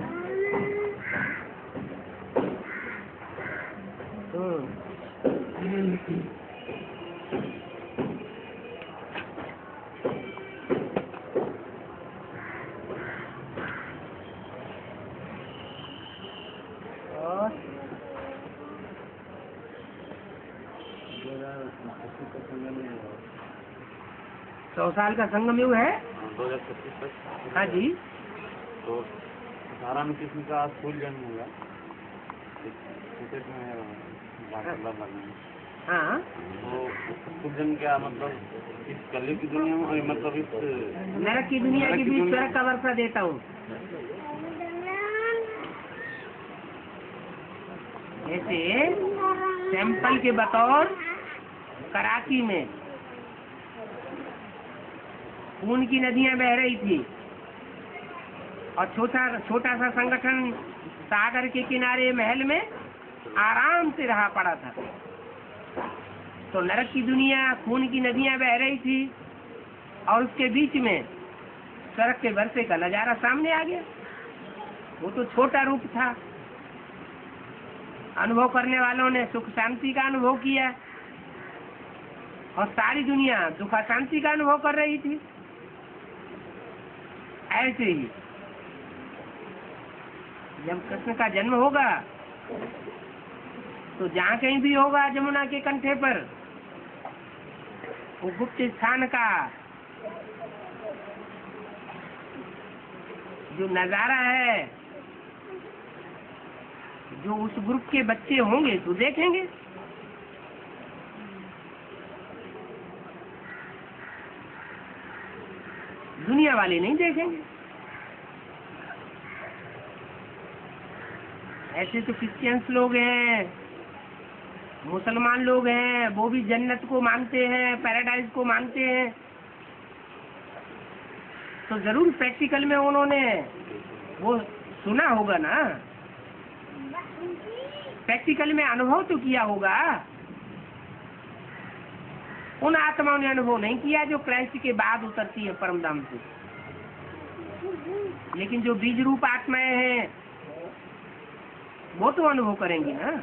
S1: हम्म सौ साल का संगम युग है।
S4: दो हजार पच्चीस तक।
S1: हाँ जी।
S4: तो अठारह में किसी का फूल जन्म हुआ, क्रिकेट में वाटरलाल में।
S1: हाँ,
S4: तो फूल जन्म क्या मतलब इस कलयुग की दुनिया में, मतलब इस
S1: नरक की दुनिया के बीच स्वर्ग का वर्षा देता हूँ। जैसे सैंपल के बतौर कराची में खून की नदियां बह रही थी और छोटा छोटा सा संगठन सागर के किनारे महल में आराम से रहा पड़ा था। तो नरक की दुनिया, खून की नदियां बह रही थी और उसके बीच में स्वर्ग के वर्षे का नजारा सामने आ गया। वो तो छोटा रूप था। अनुभव करने वालों ने सुख शांति का अनुभव किया और सारी दुनिया दुख शांति का अनुभव कर रही थी। ऐसे ही जब कृष्ण का जन्म होगा तो जहाँ कहीं भी होगा जमुना के कंठे पर वो गुप्त स्थान का जो नजारा है, जो उस ग्रुप के बच्चे होंगे तो देखेंगे। दुनिया वाले नहीं देखेंगे। ऐसे तो क्रिश्चियंस लोग हैं, मुसलमान लोग हैं, वो भी जन्नत को मानते हैं, पैराडाइज को मानते हैं। तो जरूर प्रैक्टिकल में उन्होंने वो सुना होगा ना, प्रैक्टिकल में अनुभव तो किया होगा। उन आत्माओं ने अनुभव नहीं किया जो क्राइस्ट के बाद उतरती है परमधाम से। लेकिन जो बीज रूप आत्माएं हैं वो तो अनुभव करेंगी ना।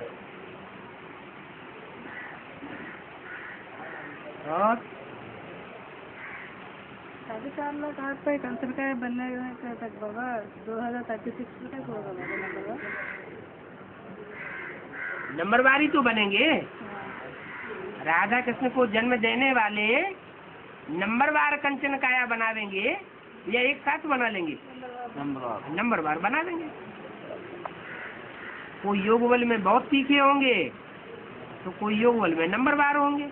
S1: और
S3: साढ़े चार लाख आठ पे कैंसर का बनने तक बाबा दो हजार थर्टी सिक्स तक होगा बाबा।
S1: नंबरवारी तो बनेंगे। राधा कृष्ण को जन्म देने वाले नंबरवार कंचन काया बनावेंगे या एक साथ बना लेंगे?
S4: नंबर
S1: नंबरवार बना लेंगे। कोई योग बल में बहुत तीखे होंगे तो कोई योग बल में नंबरवार होंगे।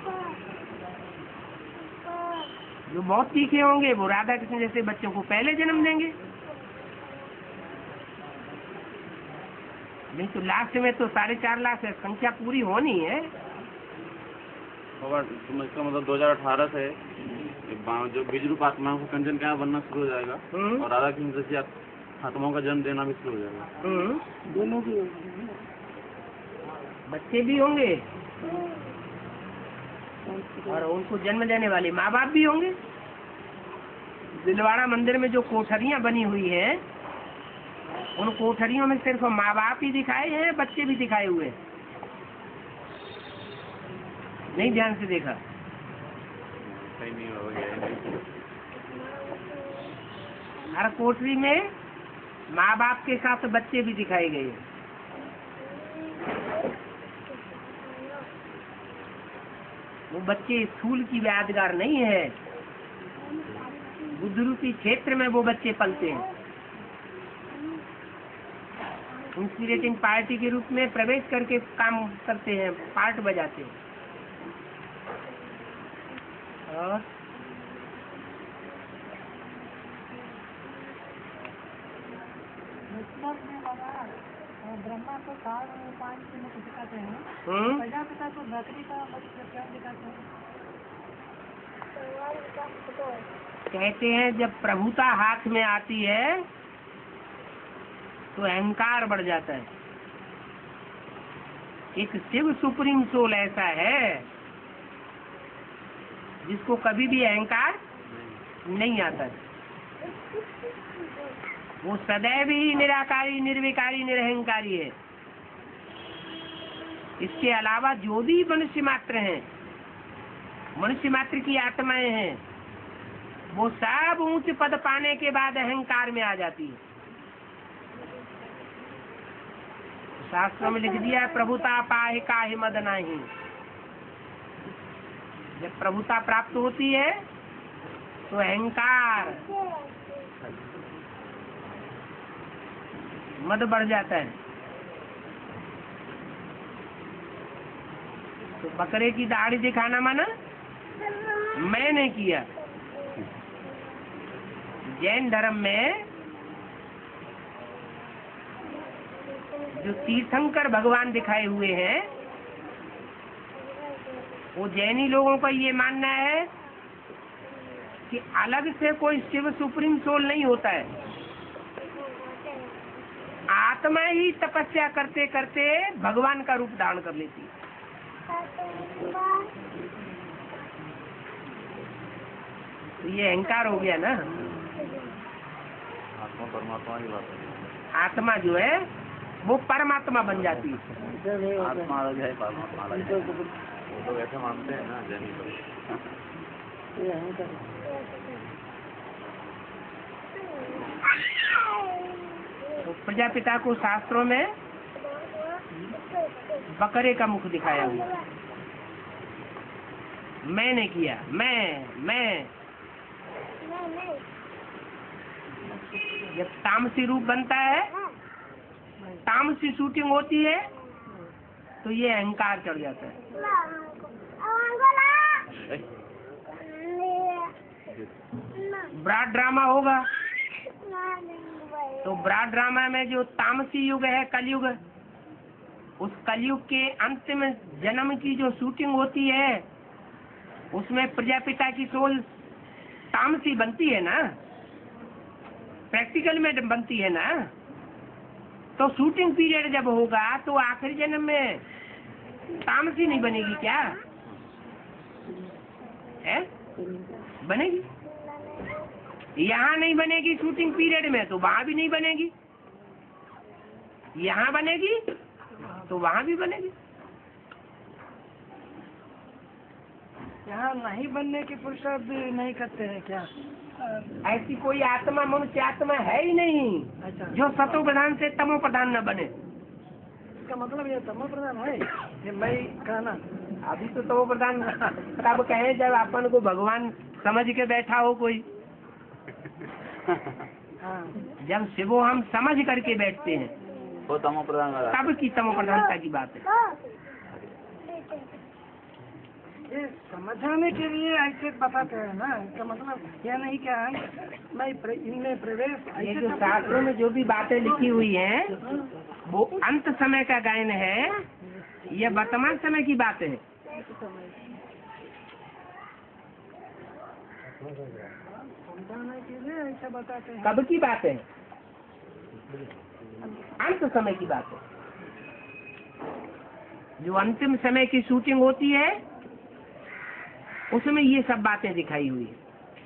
S1: जो बहुत तीखे होंगे वो राधा कृष्ण जैसे बच्चों को पहले जन्म देंगे। नहीं तो लास्ट में तो साढ़े चार लाख संख्या पूरी होनी है।
S4: इसका मतलब दो हजार अठारह से जो बीज रूप आत्माओं को कंचन क्या बनना शुरू हो जाएगा और राधा कृष्ण जैसी आत्माओं का जन्म देना भी शुरू हो जाएगा।
S3: दोनों की
S1: बच्चे भी होंगे और उनको जन्म देने वाले माँ बाप भी होंगे। दिलवाड़ा मंदिर में जो कोठरियां बनी हुई है उन कोठरियों में सिर्फ माँ बाप ही दिखाए हैं, बच्चे भी दिखाए हुए हैं। नहीं ध्यान से देखा?
S4: सही नहीं हो गया।
S1: हर कोठरी में माँ बाप के साथ बच्चे भी दिखाए गए। वो बच्चे स्थूल की यादगार नहीं है, बुद्धरूपी क्षेत्र में वो बच्चे पलते हैं। इंस्पिरेटिंग पार्टी के रूप में प्रवेश करके काम करते हैं, पार्ट बजाते हैं। और
S3: ब्रह्मा को चार पाँच चिन्ह दिखाते हैं,
S1: हम्म
S3: प्रजापिता को बकरी का क्या दिखाते हैं?
S1: कहते हैं जब प्रभुता हाथ में आती है तो अहंकार बढ़ जाता है। एक शिव सुप्रीम सोल ऐसा है जिसको कभी भी अहंकार नहीं आता है। वो सदैव ही निराकारी, निर्विकारी, निरहंकारी है। इसके अलावा जो भी मनुष्य मात्र हैं, मनुष्य मात्र की आत्माएं हैं, वो सब ऊंच पद पाने के बाद अहंकार में आ जाती है। शास्त्रों में लिख दिया है, प्रभुता पाहि काहि मद नाही। जब प्रभुता प्राप्त होती है तो अहंकार, मद बढ़ जाता है। तो बकरे की दाढ़ी दिखाना माना मैंने किया। जैन धर्म में जो तीर्थंकर भगवान दिखाए हुए हैं, वो जैनी लोगों का ये मानना है कि अलग से कोई शिव सुप्रीम सोल नहीं होता है। आत्मा ही तपस्या करते करते भगवान का रूप धारण कर लेती है। तो ये अहंकार हो गया ना।
S4: आत्मा परमात्मा की बात है।
S1: आत्मा जो है वो परमात्मा बन जाती है।
S4: आत्मा अलग है, परमात्मा अलग है। वो तो वैसे मानते हैं ना जैनी लोग।
S1: तो प्रजापिता को शास्त्रों में बकरे का मुख दिखाया हुआ। मैंने किया, मैं मैं जब तामसी रूप बनता है, तामसी शूटिंग होती है, तो ये अहंकार चढ़ जाता है। ब्रॉड ड्रामा होगा तो ब्रॉड ड्रामा में जो तामसी युग है, कलयुग, उस कलयुग के अंतिम जन्म की जो शूटिंग होती है, उसमें प्रजापिता की सोल तामसी बनती है ना, प्रैक्टिकल में बनती है ना। तो शूटिंग पीरियड जब होगा तो आखिरी जन्म में तामसी नहीं बनेगी क्या? है? बनेगी। यहाँ नहीं बनेगी शूटिंग पीरियड में, तो वहाँ भी नहीं बनेगी। यहाँ बनेगी तो वहाँ भी बनेगी।
S5: यहाँ नहीं बनने की पुरुषार्थ नहीं करते हैं क्या?
S1: ऐसी कोई आत्मा, मनुष्य आत्मा है ही नहीं
S5: अच्छा,
S1: जो सतो प्रधान से तमो प्रधान न बने।
S5: इसका मतलब ये तमो प्रधान है ये मैं कहना।
S1: अभी तो तमो प्रधान तब कहे जब अपन को भगवान समझ के बैठा हो कोई।
S5: हाँ,
S1: जब शिवो हम समझ करके बैठते हैं
S6: वो तमो प्रधान वाला।
S1: तब की तमो प्रधानता की बात है।
S5: ये समझाने के लिए ऐसे बताते हैं ना। इसका मतलब यह नहीं क्या है मैं प्र, इनमें प्रवेश
S1: ये
S5: ऐसे
S1: जो
S5: सब-
S1: शास्त्रों में जो भी बातें लिखी हुई हैं, वो अंत समय का गायन है, ये वर्तमान समय की बात है।
S5: समझाने के लिए ऐसा बताते हैं।
S1: कब की बात है? अंत समय की बात है। जो अंतिम समय की शूटिंग होती है, उसमें ये सब बातें दिखाई हुई है।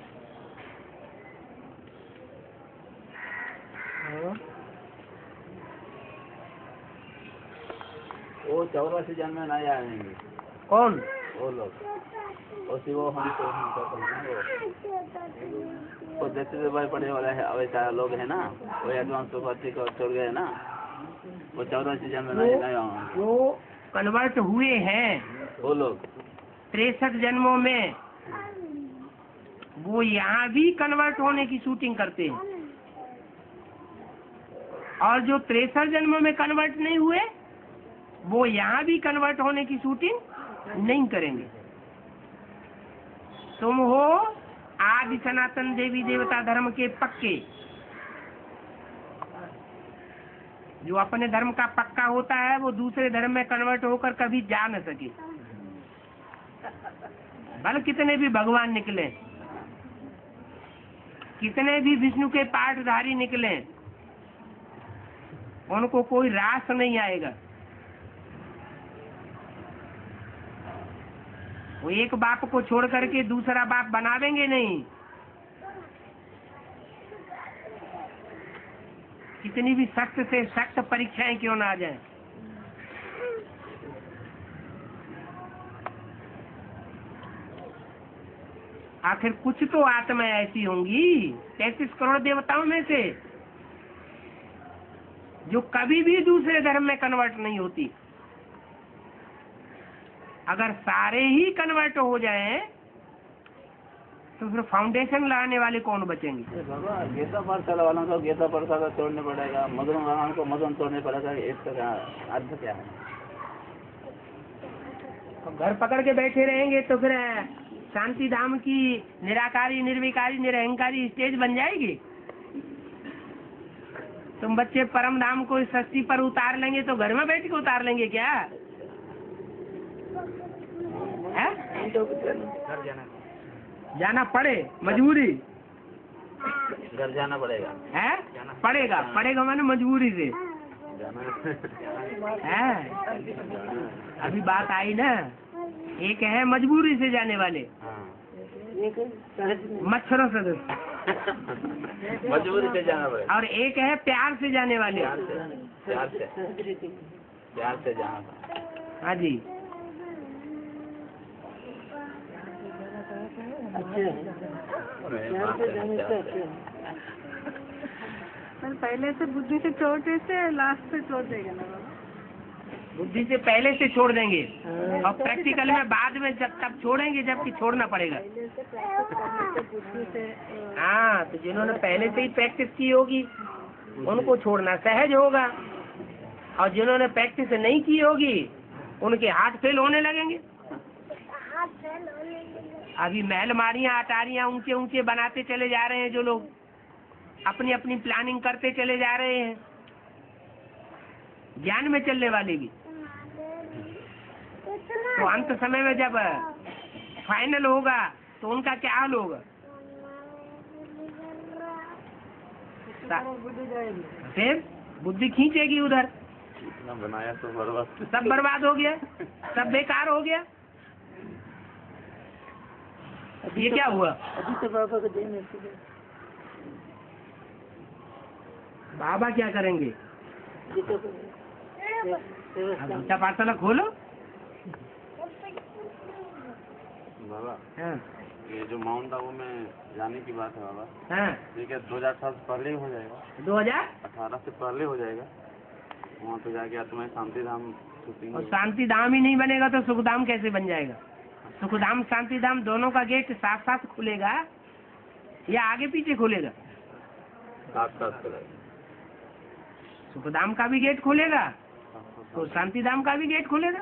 S6: वो चौरासी जन्म में नहीं आएंगे
S1: कौन?
S6: वो लोग। वो शिवो हम तो हम क्या करते हैं वो वो जैसे जो भाई पढ़े वाले है वैसा लोग है ना, वो एडवांस तो बच्चे को छोड़ गए ना, वो चौरासी जन्म में नहीं नहीं आएंगे
S1: जो कन्वर्ट हुए हैं
S6: वो लोग।
S1: तिरसठ जन्मों में, वो यहाँ भी कन्वर्ट होने की शूटिंग करते हैं। और जो तिरसठ जन्मों में कन्वर्ट नहीं हुए, वो यहाँ भी कन्वर्ट होने की शूटिंग नहीं करेंगे। तुम हो आदि सनातन देवी देवता धर्म के पक्के। जो अपने धर्म का पक्का होता है, वो दूसरे धर्म में कन्वर्ट होकर कभी जा न सके। भले कितने भी भगवान निकले, कितने भी विष्णु के पाठधारी निकले, उनको कोई रास नहीं आएगा। वो एक बाप को छोड़ करके दूसरा बाप बनावेंगे नहीं। कितनी भी सख्त से सख्त परीक्षाएं क्यों ना आ जाए। आखिर कुछ तो आत्मा ऐसी होंगी तैंतीस करोड़ देवताओं में से जो कभी भी दूसरे धर्म में कन्वर्ट नहीं होती। अगर सारे ही कन्वर्ट हो जाएं तो फिर फाउंडेशन लगाने वाले कौन बचेंगे?
S6: बाबा गीता पाठशाला वालों को गीता पाठशाला छोड़ने पड़ेगा, मदन वालों को मदन छोड़ने पड़ेगा, इसका अर्थ क्या है?
S1: अब घर पकड़ के बैठे रहेंगे तो फिर शांति धाम की निराकारी निर्विकारी निरहंकारी स्टेज बन जाएगी। तुम बच्चे परम धाम को इस सस्ती पर उतार लेंगे तो घर में बैठ के उतार लेंगे क्या है? जाना पड़े मजबूरी,
S6: घर जाना पड़ेगा
S1: है पड़ेगा पड़ेगा मैंने मजबूरी से है। अभी बात आई ना, एक है मजबूरी से जाने वाले, मच्छरों से
S6: मजबूरी से जाना पड़ेगा,
S1: और एक है प्यार से जाने वाले।
S6: प्यार से प्यार से जाना।
S1: हाँ जी।
S5: पहले से बुद्धि से छोड़ने से लास्ट से छोड़ देगा ना बाबा।
S1: बुद्धि से पहले से छोड़ देंगे और प्रैक्टिकल में बाद में जब तब छोड़ेंगे जबकि छोड़ना पड़ेगा। हाँ, तो जिन्होंने पहले से ही प्रैक्टिस की होगी उनको छोड़ना सहज होगा, और जिन्होंने प्रैक्टिस नहीं की होगी उनके हाथ फेल होने लगेंगे। अभी महल मारियां अटारियां ऊंचे ऊंचे बनाते चले जा रहे हैं जो लोग, अपनी अपनी प्लानिंग करते चले जा रहे हैं, ज्ञान में चलने वाले भी। तो अंत समय में जब फाइनल होगा तो उनका क्या हाल होगा? फिर बुद्धि खींचेगी उधर,
S4: बनाया तो बर्बाद,
S1: सब बर्बाद हो गया, सब बेकार हो गया। ये क्या हुआ?
S5: अभी तो बाबा को देने
S1: बाबा क्या करेंगे? गीता पाठशाला खोलो।
S4: बाबा
S1: हाँ
S4: ये जो माउंट आबू में जाने की बात है बाबा,
S1: हाँ,
S4: ये क्या दो हजार अठारह से पहले ही हो जाएगा?
S1: दो हजार
S4: अठारह से पहले हो जाएगा। वहाँ पे जाके तुम्हें शांति धाम शूटिंग।
S1: और शांति धाम ही नहीं बनेगा तो सुखधाम कैसे बन जाएगा? सुखधाम शांति धाम दोनों का गेट साथ साथ खुलेगा या आगे पीछे खुलेगा?
S6: साथ साथ खुलेगा।
S1: सुखधाम का भी गेट खुलेगा तो शांति धाम का भी गेट खुलेगा।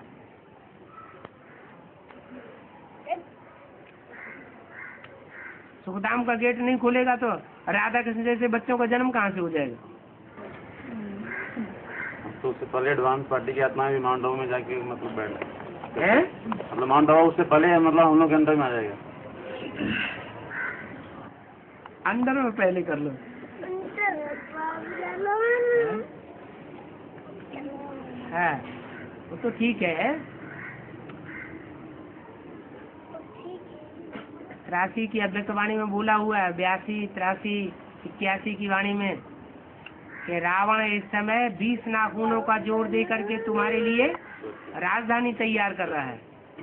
S1: सुखधाम का गेट नहीं खुलेगा तो राधा कृष्ण जैसे बच्चों का जन्म कहाँ से हो जाएगा?
S4: तो उससे पहले एडवांस पार्टी की आत्माएं भी माउंट आबू में जाके मतलब बैठ
S1: हैं?
S4: मतलब माउंट आबू उससे पहले मतलब हम लोग के अंदर में आ जाएगा।
S1: अंदर में पहले कर लो। है वो तो ठीक है। तिरासी की अव्यक्त वाणी में बोला हुआ है, बयासी तिरासी इक्यासी की वाणी में कि रावण इस समय बीस नाखूनों का जोर दे करके तुम्हारे लिए राजधानी तैयार कर रहा है।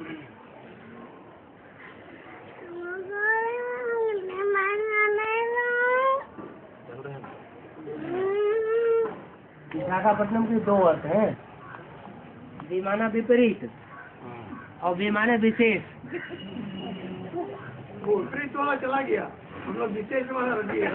S1: विशाखापट्टनम के दो अर्थ हैं, विमाना विपरीत और विमाना विशेष।
S5: विपरीत वाला चला गया, हम लोग विशेष वाला रख दिया।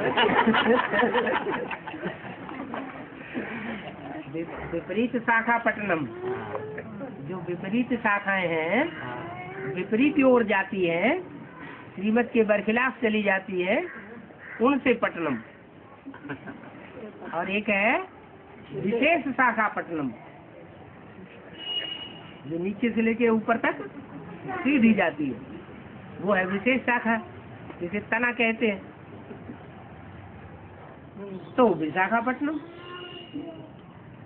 S1: विपरीत शाखापट्टनम, जो विपरीत शाखाएं हैं विपरीत ओर जाती है, श्रीमत के बरखिलाफ चली जाती है, उनसे पट्टनम। और एक है विशेष शाखापट्टनम जो नीचे से लेके ऊपर तक सीधी जाती है, वो है विशेष शाखा, जिसे तना कहते हैं। तो विशाखापट्टनम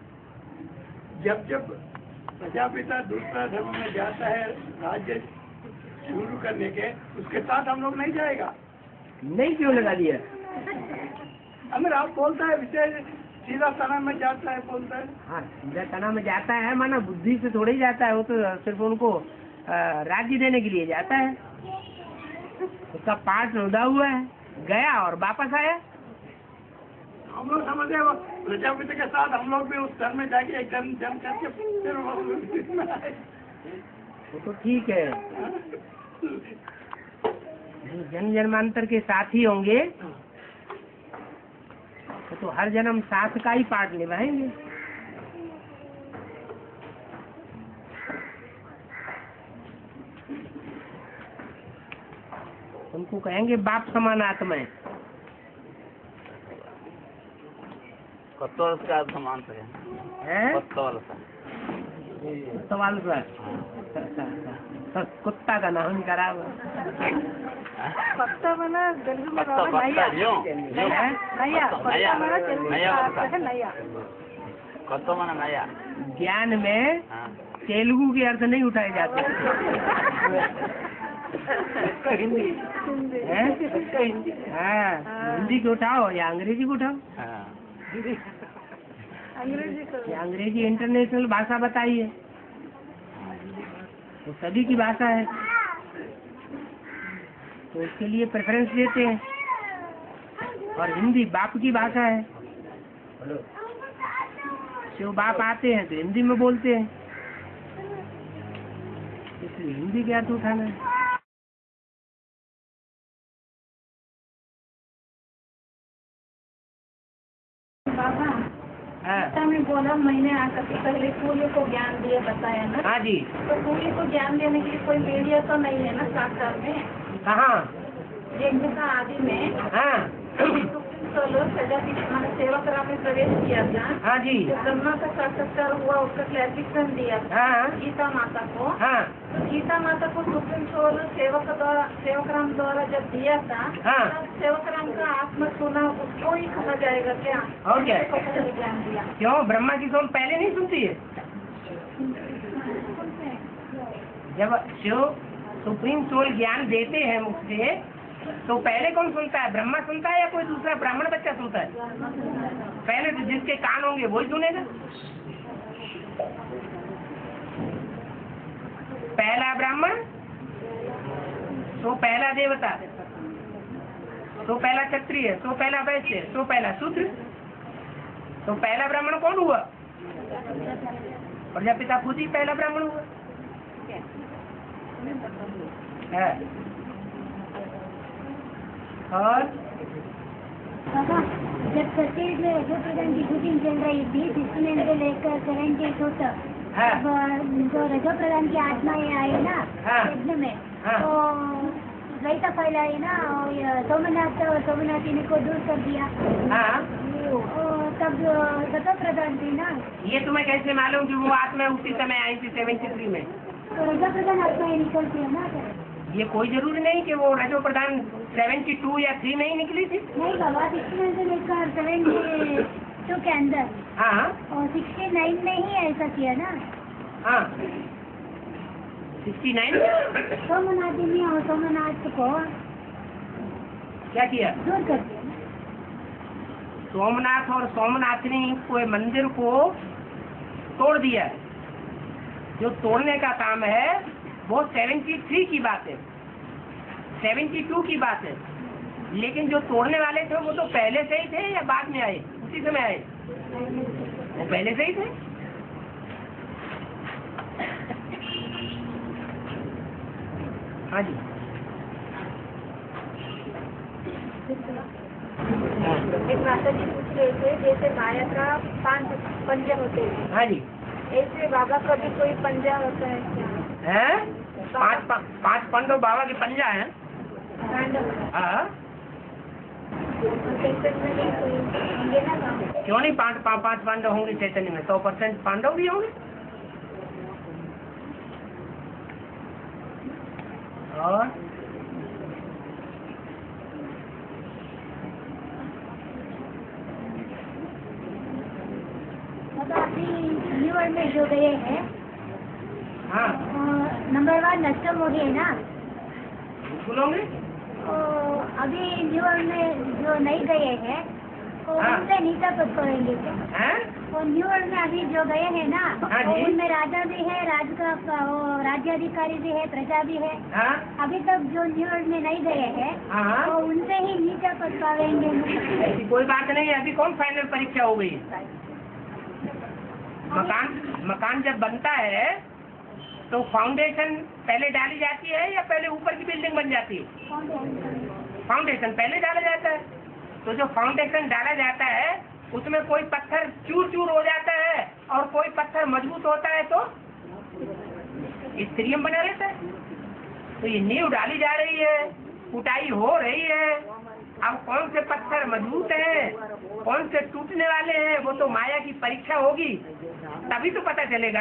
S5: जब जब प्रजापिता दूसरा धर्म में जाता है राज्य शुरू करने के, उसके साथ हम लोग नहीं जाएगा।
S1: नहीं क्यों लगा दिया?
S5: अगर आप बोलता है विषय सीधा तना में जाता है, बोलता है।
S1: हाँ, सीधा तना में जाता है माना बुद्धि से थोड़ी जाता है, वो तो सिर्फ उनको राज्य देने के लिए जाता है। उसका पाठ नोदा हुआ है, गया और वापस आया।
S5: हम लोग समझे वो प्रजापिता के साथ हम लोग भी उस धर्म में जाके एक जन्म जन्म करके फिर वो आए।
S1: वो तो ठीक है, जन्म जन्मांतर के साथ ही होंगे तो, तो हर जन्म साथ का ही पाठ निभाएंगे। उनको कहेंगे बाप समान आत्माएं।
S6: कत्तो वर्ष का समान से
S1: हैं?
S6: कत्तो वर्ष
S1: सवाल का कुत्ता का नाम करा हुआ।
S5: पत्ता बना तेलुगु में
S6: कत्तो
S5: बाबा
S6: कत्ता
S5: नैया।
S6: जो
S5: नैया नैया
S6: नैया
S5: पत्ता बना तेलुगु में
S6: नैया
S5: आता है नैया।
S6: कत्तो माना नया।
S1: ज्ञान में
S6: हाँ
S1: तेलुगु के अर्थ नहीं उठाए जाते
S5: हिंदी
S1: हैं?
S5: हिंदी
S1: हाँ, हिंदी को उठाओ या अंग्रेजी को उठाओ।
S6: हाँ
S5: अंग्रेजी को
S1: या अंग्रेजी इंटरनेशनल भाषा बताइए, वो सभी की भाषा है, तो उसके लिए प्रेफरेंस देते हैं। और हिंदी बाप की भाषा है, जो बाप आते हैं तो हिंदी में बोलते हैं, इसलिए हिंदी के अर्थ उठाना है।
S3: बाबा
S1: हाँ
S3: गीता में बोला मैंने आकर के पहले सूर्य को ज्ञान दिया बताया ना,
S1: हाँ जी।
S3: तो सूर्य को ज्ञान देने के लिए कोई मीडिया तो नहीं है ना साक्षात में।
S1: कहाँ?
S3: यज्ञ का आदि में
S1: हाँ
S3: तो लोग प्रजापति हमारे सेवक राम में प्रवेश किया था।
S1: हाँ जी।
S3: जो ब्रह्मा का साक्षात्कार हुआ उसका क्लैरिफिकेशन दिया था
S1: हाँ
S3: गीता माता को।
S1: हाँ
S3: तो गीता माता को सुप्रीम सोल सेवक द्वारा सेवक राम द्वारा जब दिया था,
S1: हाँ।
S3: तब सेवक राम का आत्मा सुना उसको ही कहा जाएगा क्या?
S1: और क्या?
S3: को पहले ज्ञान दिया।
S1: क्यों ब्रह्मा की सोल पहले नहीं सुनती है? जब शिव सुप्रीम सोल ज्ञान देते हैं मुख से तो पहले कौन सुनता है? ब्रह्मा सुनता है या कोई दूसरा ब्राह्मण बच्चा सुनता है? पहले तो जिसके कान होंगे वही सुनेगा। पहला ब्राह्मण तो पहला देवता, तो पहला क्षत्रिय, तो पहला वैश्य, तो पहला शूद्र। तो पहला ब्राह्मण कौन हुआ? प्रजापिता खुद ही पहला ब्राह्मण हुआ है। और
S7: बाबा जब सतीज में जो प्रधान की शूटिंग चल रही थी जिसमें से लेकर करंट एक होता
S1: हाँ।
S7: अब जो रजो प्रधान की आत्माएं आई ना
S1: हाँ।
S7: यज्ञ में,
S1: हाँ।
S7: तो रैता फैलाई ना और ये सोमनाथ सोमनाथी ने को दूर कर दिया।
S1: हाँ
S7: और तब जो रजो प्रधान थी ना,
S1: ये तुम्हें कैसे मालूम कि वो आत्मा उसी समय आई थी सेवेंटी थ्री में?
S7: तो रजो प्रधान आत्माएं निकलती है ना।
S1: ये कोई जरूरी नहीं कि वो रजो प्रधान सेवेंटी टू या थ्री नहीं निकली थी।
S7: नहीं बाबा सिक्सटी से लेकर सेवेंटी टू के अंदर
S1: हाँ
S7: और सिक्सटी नाइन में ही ऐसा किया ना।
S1: हाँ सिक्सटी नाइन
S7: सोमनाथ ने और सोमनाथ को
S1: क्या किया?
S7: दूर कर दिया ना।
S1: सोमनाथ और सोमनाथनी को मंदिर को तोड़ दिया। जो तोड़ने का काम है वो सेवेंटी थ्री की बात है, सेवेंटी टू की बात है। लेकिन जो तोड़ने वाले थे वो तो पहले से ही थे या बाद में आए? उसी समय आए? वो पहले से ही थे। हाँ जी।
S3: एक माता जी पूछ रहे थे जैसे माया का पांच पंजा होते हैं,
S1: हाँ जी।
S3: ऐसे बाबा का भी कोई पंजा होता है क्या?
S1: हैं? पांच पा, पांच पांडव बाबा के पंजा हैं।
S3: पांडव
S1: हाँ
S3: चैतन्य में कोई होंगे ना काम?
S1: क्यों नहीं? पांच पा, पांच पांडव होंगे चैतन्य में, सौ परसेंट पांडव भी होंगे। और
S7: बाबा अभी न्यू वर्ल्ड में जो गए हैं
S1: हाँ
S7: नंबर वन नष्ट मोदी है ना,
S1: सुनोगे?
S7: तो अभी न्यू वर्ल्ड में जो नहीं गए हैं तो
S1: हाँ।
S7: उनसे नीचा पद करेंगे क्या?
S1: हैं?
S7: तो न्यू वर्ल्ड में अभी जो गए हैं ना,
S1: हाँ
S7: तो
S1: जी।
S7: उनमें राजा भी है, राज का का- वो राज्याधिकारी भी है, प्रजा भी है।
S1: हाँ
S7: अभी तक जो न्यू वर्ल्ड में नहीं गए हैं
S1: हाँ
S7: तो उनसे ही नीचा पद पाएंगे।
S1: ऐसी कोई बात नहीं है। अभी कौन फाइनल परीक्षा हो गई? मकान मकान जब बनता है तो फाउंडेशन पहले डाली जाती है या पहले ऊपर की बिल्डिंग बन जाती है? फाउंडेशन पहले डाला जाता है। तो जो फाउंडेशन डाला जाता है उसमें कोई पत्थर चूर चूर हो जाता है और कोई पत्थर मजबूत होता है तो स्त्रियम बना रहता है। तो ये नींव डाली जा रही है, कुटाई हो रही है। अब कौन से पत्थर मजबूत हैं, कौन से टूटने वाले हैं, वो तो माया की परीक्षा होगी, तभी तो पता चलेगा।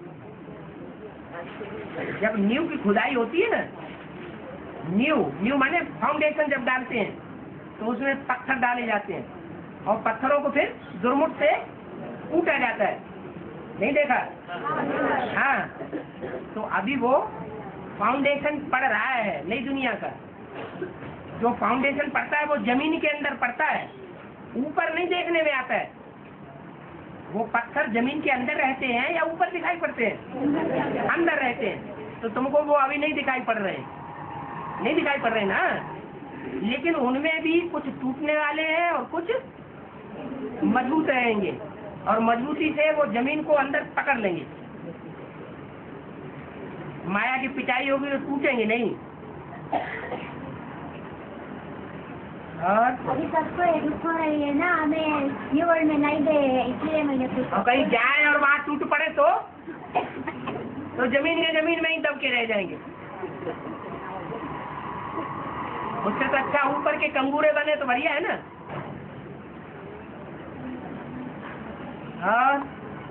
S1: जब नींव की खुदाई होती है ना, नींव नींव माने फाउंडेशन जब डालते हैं तो उसमें पत्थर डाले जाते हैं और पत्थरों को फिर दुर्मुट से कूटा जाता है। नहीं देखा? हाँ। तो अभी वो फाउंडेशन पड़ रहा है नई दुनिया का। जो फाउंडेशन पड़ता है वो जमीन के अंदर पड़ता है, ऊपर नहीं देखने में आता है। वो पत्थर जमीन के अंदर रहते हैं या ऊपर दिखाई पड़ते हैं? अंदर रहते हैं। तो तुमको वो अभी नहीं दिखाई पड़ रहे, नहीं दिखाई पड़ रहे ना, लेकिन उनमें भी कुछ टूटने वाले हैं और कुछ मजबूत रहेंगे और मजबूती से वो जमीन को अंदर पकड़ लेंगे। माया की पिटाई होगी तो टूटेंगे नहीं। और
S7: अभी सबको ये दुख हो रही है ना, हमें न्यू वर्ल्ड में नहीं गए हैं इसलिए मैंने
S1: और
S7: पूछा।
S1: कहीं जाए और वहाँ टूट पड़े तो तो जमीन के जमीन में ही दब के रह जाएंगे। उससे तो अच्छा ऊपर के कंगूरे बने तो बढ़िया है ना। और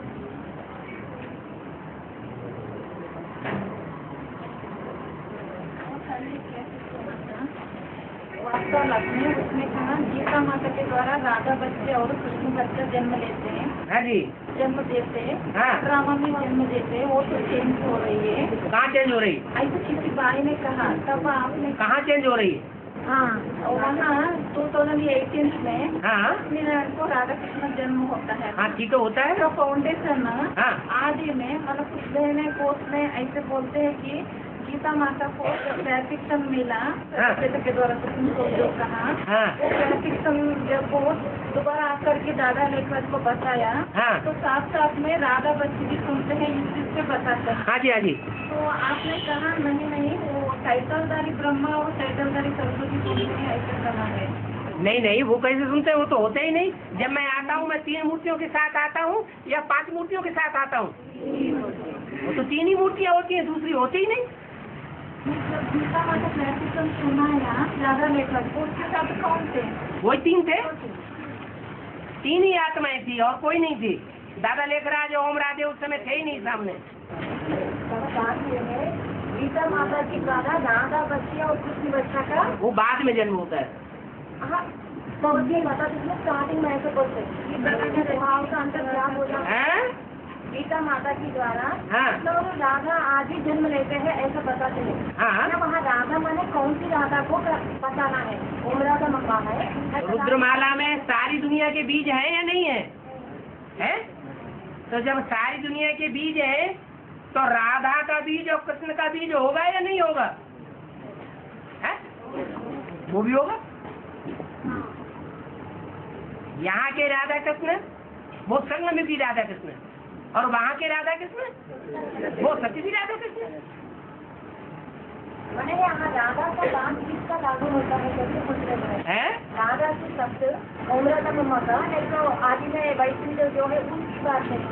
S3: वास्तव लक्ष्मी उसने कहा गीता माता के द्वारा राधा बच्चे और कृष्ण बच्चे जन्म लेते हैं,
S1: हाँ जी,
S3: जन्म देते हैं,
S1: हाँ।
S3: रामा में जन्म देते हैं, वो तो चेंज हो रही है।
S1: कहाँ चेंज हो रही?
S3: ऐसे किसी भाई ने कहा, तब आपने
S1: कहाँ चेंज हो रही है?
S7: हाँ
S3: और वहाँ टू थाउजेंड एटीन में
S1: हाँ
S3: लक्ष्मीनारायण को राधा कृष्ण जन्म होता है।
S1: हाँ ठीक तो होता है।
S3: तो फाउंडेशन
S1: हाँ।
S3: आदि में मतलब कुछ बहने कोर्स में ऐसे बोलते हैं कि गीता माता को प्रैक्टिक्सन मिला, प्रैक्टिक्सन के द्वारा कृष्ण को जो कहा,
S1: हाँ।
S3: वो प्रैक्टिक्सन जब वो दोबारा आकर के दादा लेकर को बताया,
S1: हाँ।
S3: तो साथ साथ में राधा बच्चे भी सुनते हैं, इस चीज से बताते हैं।
S1: हाँ जी, हाँ जी।
S3: तो आपने कहा नहीं नहीं वो टाइटलदारी ब्रह्मा और टाइटलदारी सरस्वती सुनते हैं, ऐसा कहा है।
S1: नहीं नहीं, वो कैसे सुनते हैं? वो तो होते ही नहीं। जब मैं आता हूँ मैं तीन मूर्तियों के साथ आता हूँ या पांच मूर्तियों के साथ आता हूँ? वो तो तीन ही मूर्तियाँ होती हैं, दूसरी होती ही नहीं।
S3: गीता माता प्रैक्टिक्सन सुनाया राधा लेकर, उसके साथ कौन थे?
S1: वही तीन थे, तीन ही आत्माएं थी और कोई नहीं थी। दादा लेखराज ओम राधे उस समय थे ही नहीं सामने।
S3: बात ये है, गीता माता के द्वारा राधा बच्चे और कृष्ण बच्चा का
S1: वो बाद में जन्म होता है।
S3: हाँ, तो ये बता दीजिए स्टार्टिंग में ऐसे बोलते हैं, गीता के स्वभाव का अंतर क्या बोला?
S1: हैं?
S3: गीता माता के द्वारा
S1: हाँ।
S3: तो राधा आज ही जन्म लेते हैं ऐसा बताते हैं।
S1: हाँ।
S3: ना वहाँ राधा माने कौन सी राधा को बताना है? ओम राधा मम्मा है।
S1: रुद्रमाला में सारी दुनिया के बीज हैं या नहीं है? है? तो जब सारी दुनिया के बीज है तो राधा का बीज और कृष्ण का बीज होगा या नहीं होगा? है? वो भी होगा। यहाँ के राधा कृष्ण वो संगमुखी राधा कृष्ण और वहाँ के राधा कृष्ण वो सत्यी राधा कृष्ण।
S3: मैंने यहाँ राधा का नाम किसका लागू होता है कैसे पूछ रहे हैं?
S1: है?
S3: राधा की शब्द ओम राधा मम्मा का, नहीं तो आदि में वैष्णव जो है उनकी बात है।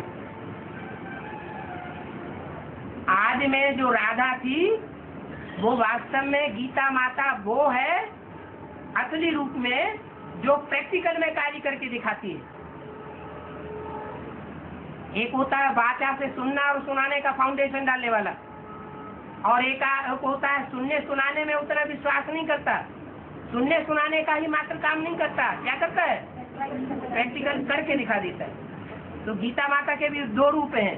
S1: आदि में जो राधा थी वो वास्तव में गीता माता वो है असली रूप में जो प्रैक्टिकल में कार्य करके दिखाती है। एक होता है वाचा से सुनना और सुनाने का फाउंडेशन डालने वाला, और एक होता है सुनने सुनाने में उतना विश्वास नहीं करता, सुनने सुनाने का ही मात्र काम नहीं करता, क्या करता है? प्रैक्टिकल करके दिखा देता है। तो गीता माता के भी दो रूप हैं,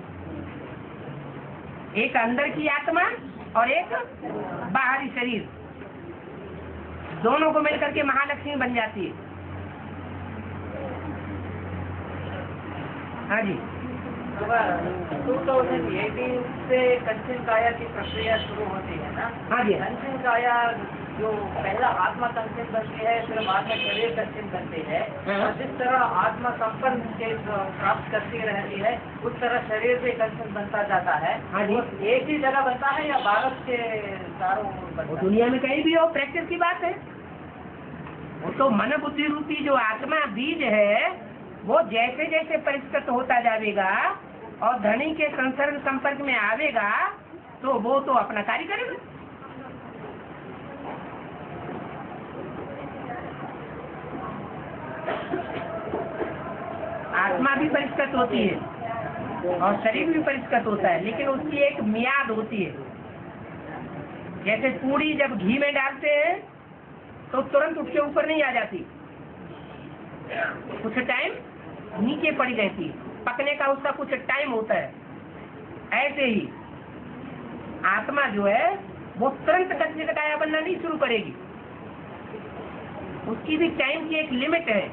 S1: एक अंदर की आत्मा और एक बाहरी शरीर, दोनों को मिलकर के महालक्ष्मी बन जाती है। हाँ जी।
S2: टू थाउजेंड एटीन से कंचन काया की प्रक्रिया शुरू होती है ना।
S1: हाँ जी।
S2: कंचन काया जो पहला आत्मा कंचन बनती है, फिर बाद में शरीर कंचन बनती है, और जिस तरह आत्मा संपन्न के प्राप्त करती रहती है उस तरह शरीर भी कंचन बनता जाता है।
S1: हाँ जी।
S2: वो एक ही जगह बनता है या भारत के चारों ओर बनता
S1: वो
S2: है?
S1: दुनिया में कहीं भी हो, प्रैक्टिस की बात है। वो तो मन बुद्धि रूपी जो आत्मा बीज है वो जैसे जैसे परिष्कृत होता जाएगा और धनी के संसर्ग संपर्क में आवेगा तो वो तो अपना कार्य करेगा। आत्मा भी परिष्कृत होती है और शरीर भी परिष्कृत होता है, लेकिन उसकी एक मियाद होती है। जैसे पूरी जब घी में डालते हैं तो तुरंत उसके ऊपर नहीं आ जाती, कुछ टाइम नीचे पड़ी रहती है, पकने का उसका कुछ टाइम होता है। ऐसे ही आत्मा जो है वो तुरंत कंचन काया बनना नहीं शुरू करेगी, उसकी भी टाइम की एक लिमिट है।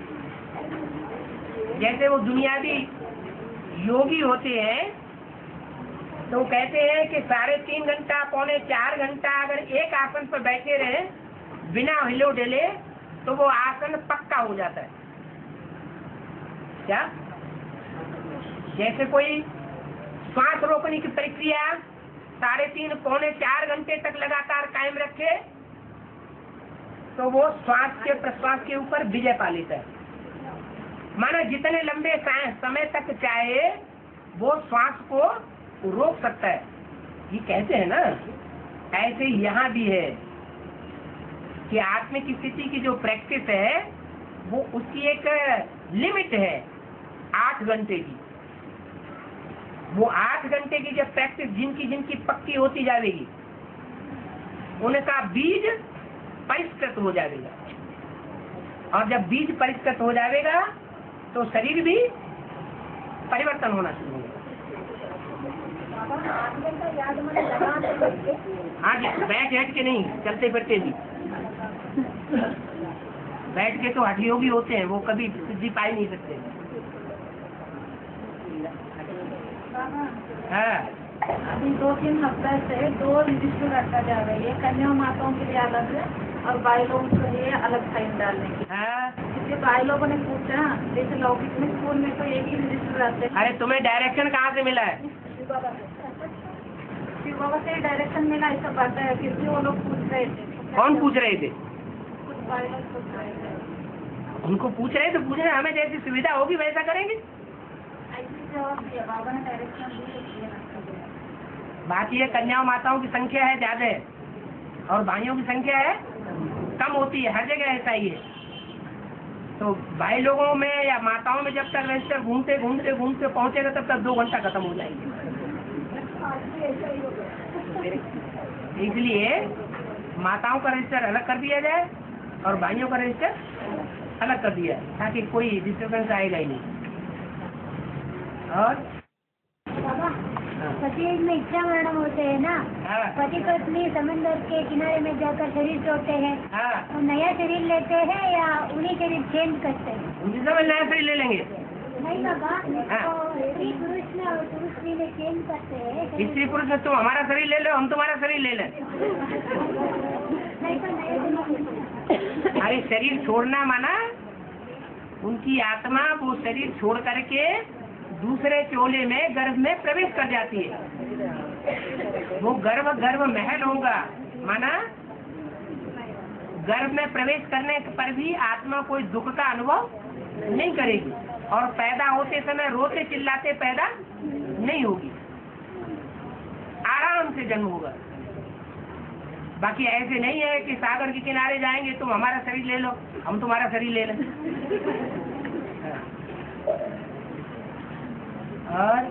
S1: जैसे वो दुनियावी योगी होते हैं तो कहते हैं कि साढ़े तीन घंटा पौने चार घंटा अगर एक आसन पर बैठे रहे बिना हिलो डले तो वो आसन पक्का हो जाता है। क्या? जैसे कोई श्वास रोकने की प्रक्रिया साढ़े तीन पौने चार घंटे तक लगातार कायम रखे तो वो श्वास के प्रश्वास के ऊपर विजय पा लेता है। माना जितने लंबे समय तक चाहे वो श्वास को रोक सकता है, ये कहते हैं ना। ऐसे ही यहाँ भी है कि आत्मिक स्थिति की जो प्रैक्टिस है वो उसकी एक लिमिट है आठ घंटे की। वो आठ घंटे की जब प्रैक्टिस जिनकी जिनकी पक्की होती जाएगी उनका बीज परिष्कृत हो जाएगा, और जब बीज परिष्कृत हो जाएगा तो शरीर भी परिवर्तन होना शुरू होगा। हाँ जी, बैठ बैठ के नहीं, चलते फिरते भी। बैठ के तो हठयोगी होते हैं, वो कभी सिद्धि पा ही नहीं सकते। हाँ,
S3: अभी दो तीन हफ्ते से दो रजिस्टर रखा जा रही है, कन्या माताओं के लिए अलग है और भाई लोगों के लिए अलग साइन डालने की।
S1: हाँ।
S3: इसलिए भाई लोगों ने पूछा, जैसे लौकिक में स्कूल में तो एक ही रजिस्टर रहते हैं।
S1: अरे तुम्हें डायरेक्शन कहाँ से मिला है?
S3: शिव बाबा से डायरेक्शन मिला, ऐसा पता है। फिर भी वो लोग पूछ रहे थे।
S1: कौन पूछ रहे थे?
S3: कुछ भाई लोग पूछ रहे थे।
S1: उनको पूछ रहे तो पूछ रहे, हमें जैसी सुविधा होगी वैसा करेंगे।
S3: ऐसी जवाब दिया, बाबा ने डायरेक्शन दी।
S1: बाकी ये कन्याओं माताओं की संख्या है ज्यादा है और भाइयों की संख्या है कम होती है, हर जगह ऐसा ही है। तो भाई लोगों में या माताओं में जब तक रजिस्टर घूमते घूमते घूमते पहुंचेगा तब तक दो घंटा खत्म हो जाएंगे। इसलिए माताओं का रजिस्टर अलग कर दिया जाए और भाइयों का रजिस्टर अलग कर दिया जाए ताकि कोई डिस्टर्बेंस आएगा ही नहीं। और
S7: पति में इच्छा मरण होते हैं ना,
S1: हाँ।
S7: पति पत्नी समंदर के किनारे में जाकर शरीर छोड़ते हैं,
S1: हाँ,
S7: तो नया शरीर लेते हैं या उन्हीं शरीर चेंज करते हैं?
S1: उनकी समझ नया शरीर ले लेंगे।
S7: नहीं बाबा,
S1: हाँ।
S7: तो स्त्री पुरुष में और पुरुष स्त्री में चेंज करते हैं।
S1: स्त्री पुरुष में तुम हमारा शरीर ले लो, हम तुम्हारा शरीर ले लें।
S7: नहीं तो नया।
S1: अरे शरीर छोड़ना माना उनकी आत्मा वो शरीर छोड़ करके दूसरे चोले में गर्भ में प्रवेश कर जाती है। वो गर्भ गर्भ महल होगा, माना गर्भ में प्रवेश करने पर भी आत्मा कोई दुख का अनुभव नहीं करेगी और पैदा होते समय रोते चिल्लाते पैदा नहीं होगी, आराम से जन्म होगा। बाकी ऐसे नहीं है कि सागर के किनारे जाएंगे तुम हमारा शरीर ले लो, हम तुम्हारा शरीर ले लें। और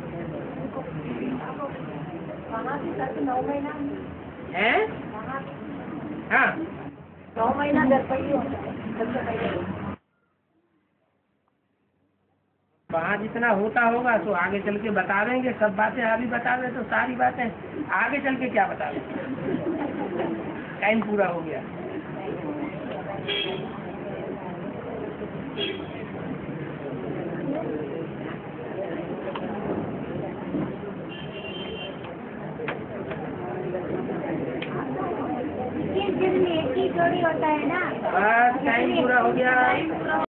S3: नौ महीना
S1: है? हाँ,
S3: नौ महीना गर्भवती होता है।
S1: वहाँ जितना होता होगा तो आगे चल के बता देंगे। सब बातें अभी बता दें तो सारी बातें आगे चल के क्या बता दें। टाइम पूरा हो गया।
S7: इक्कीस दिन में एक ही जोड़ी होता है ना।
S1: बस टाइम पूरा हो गया।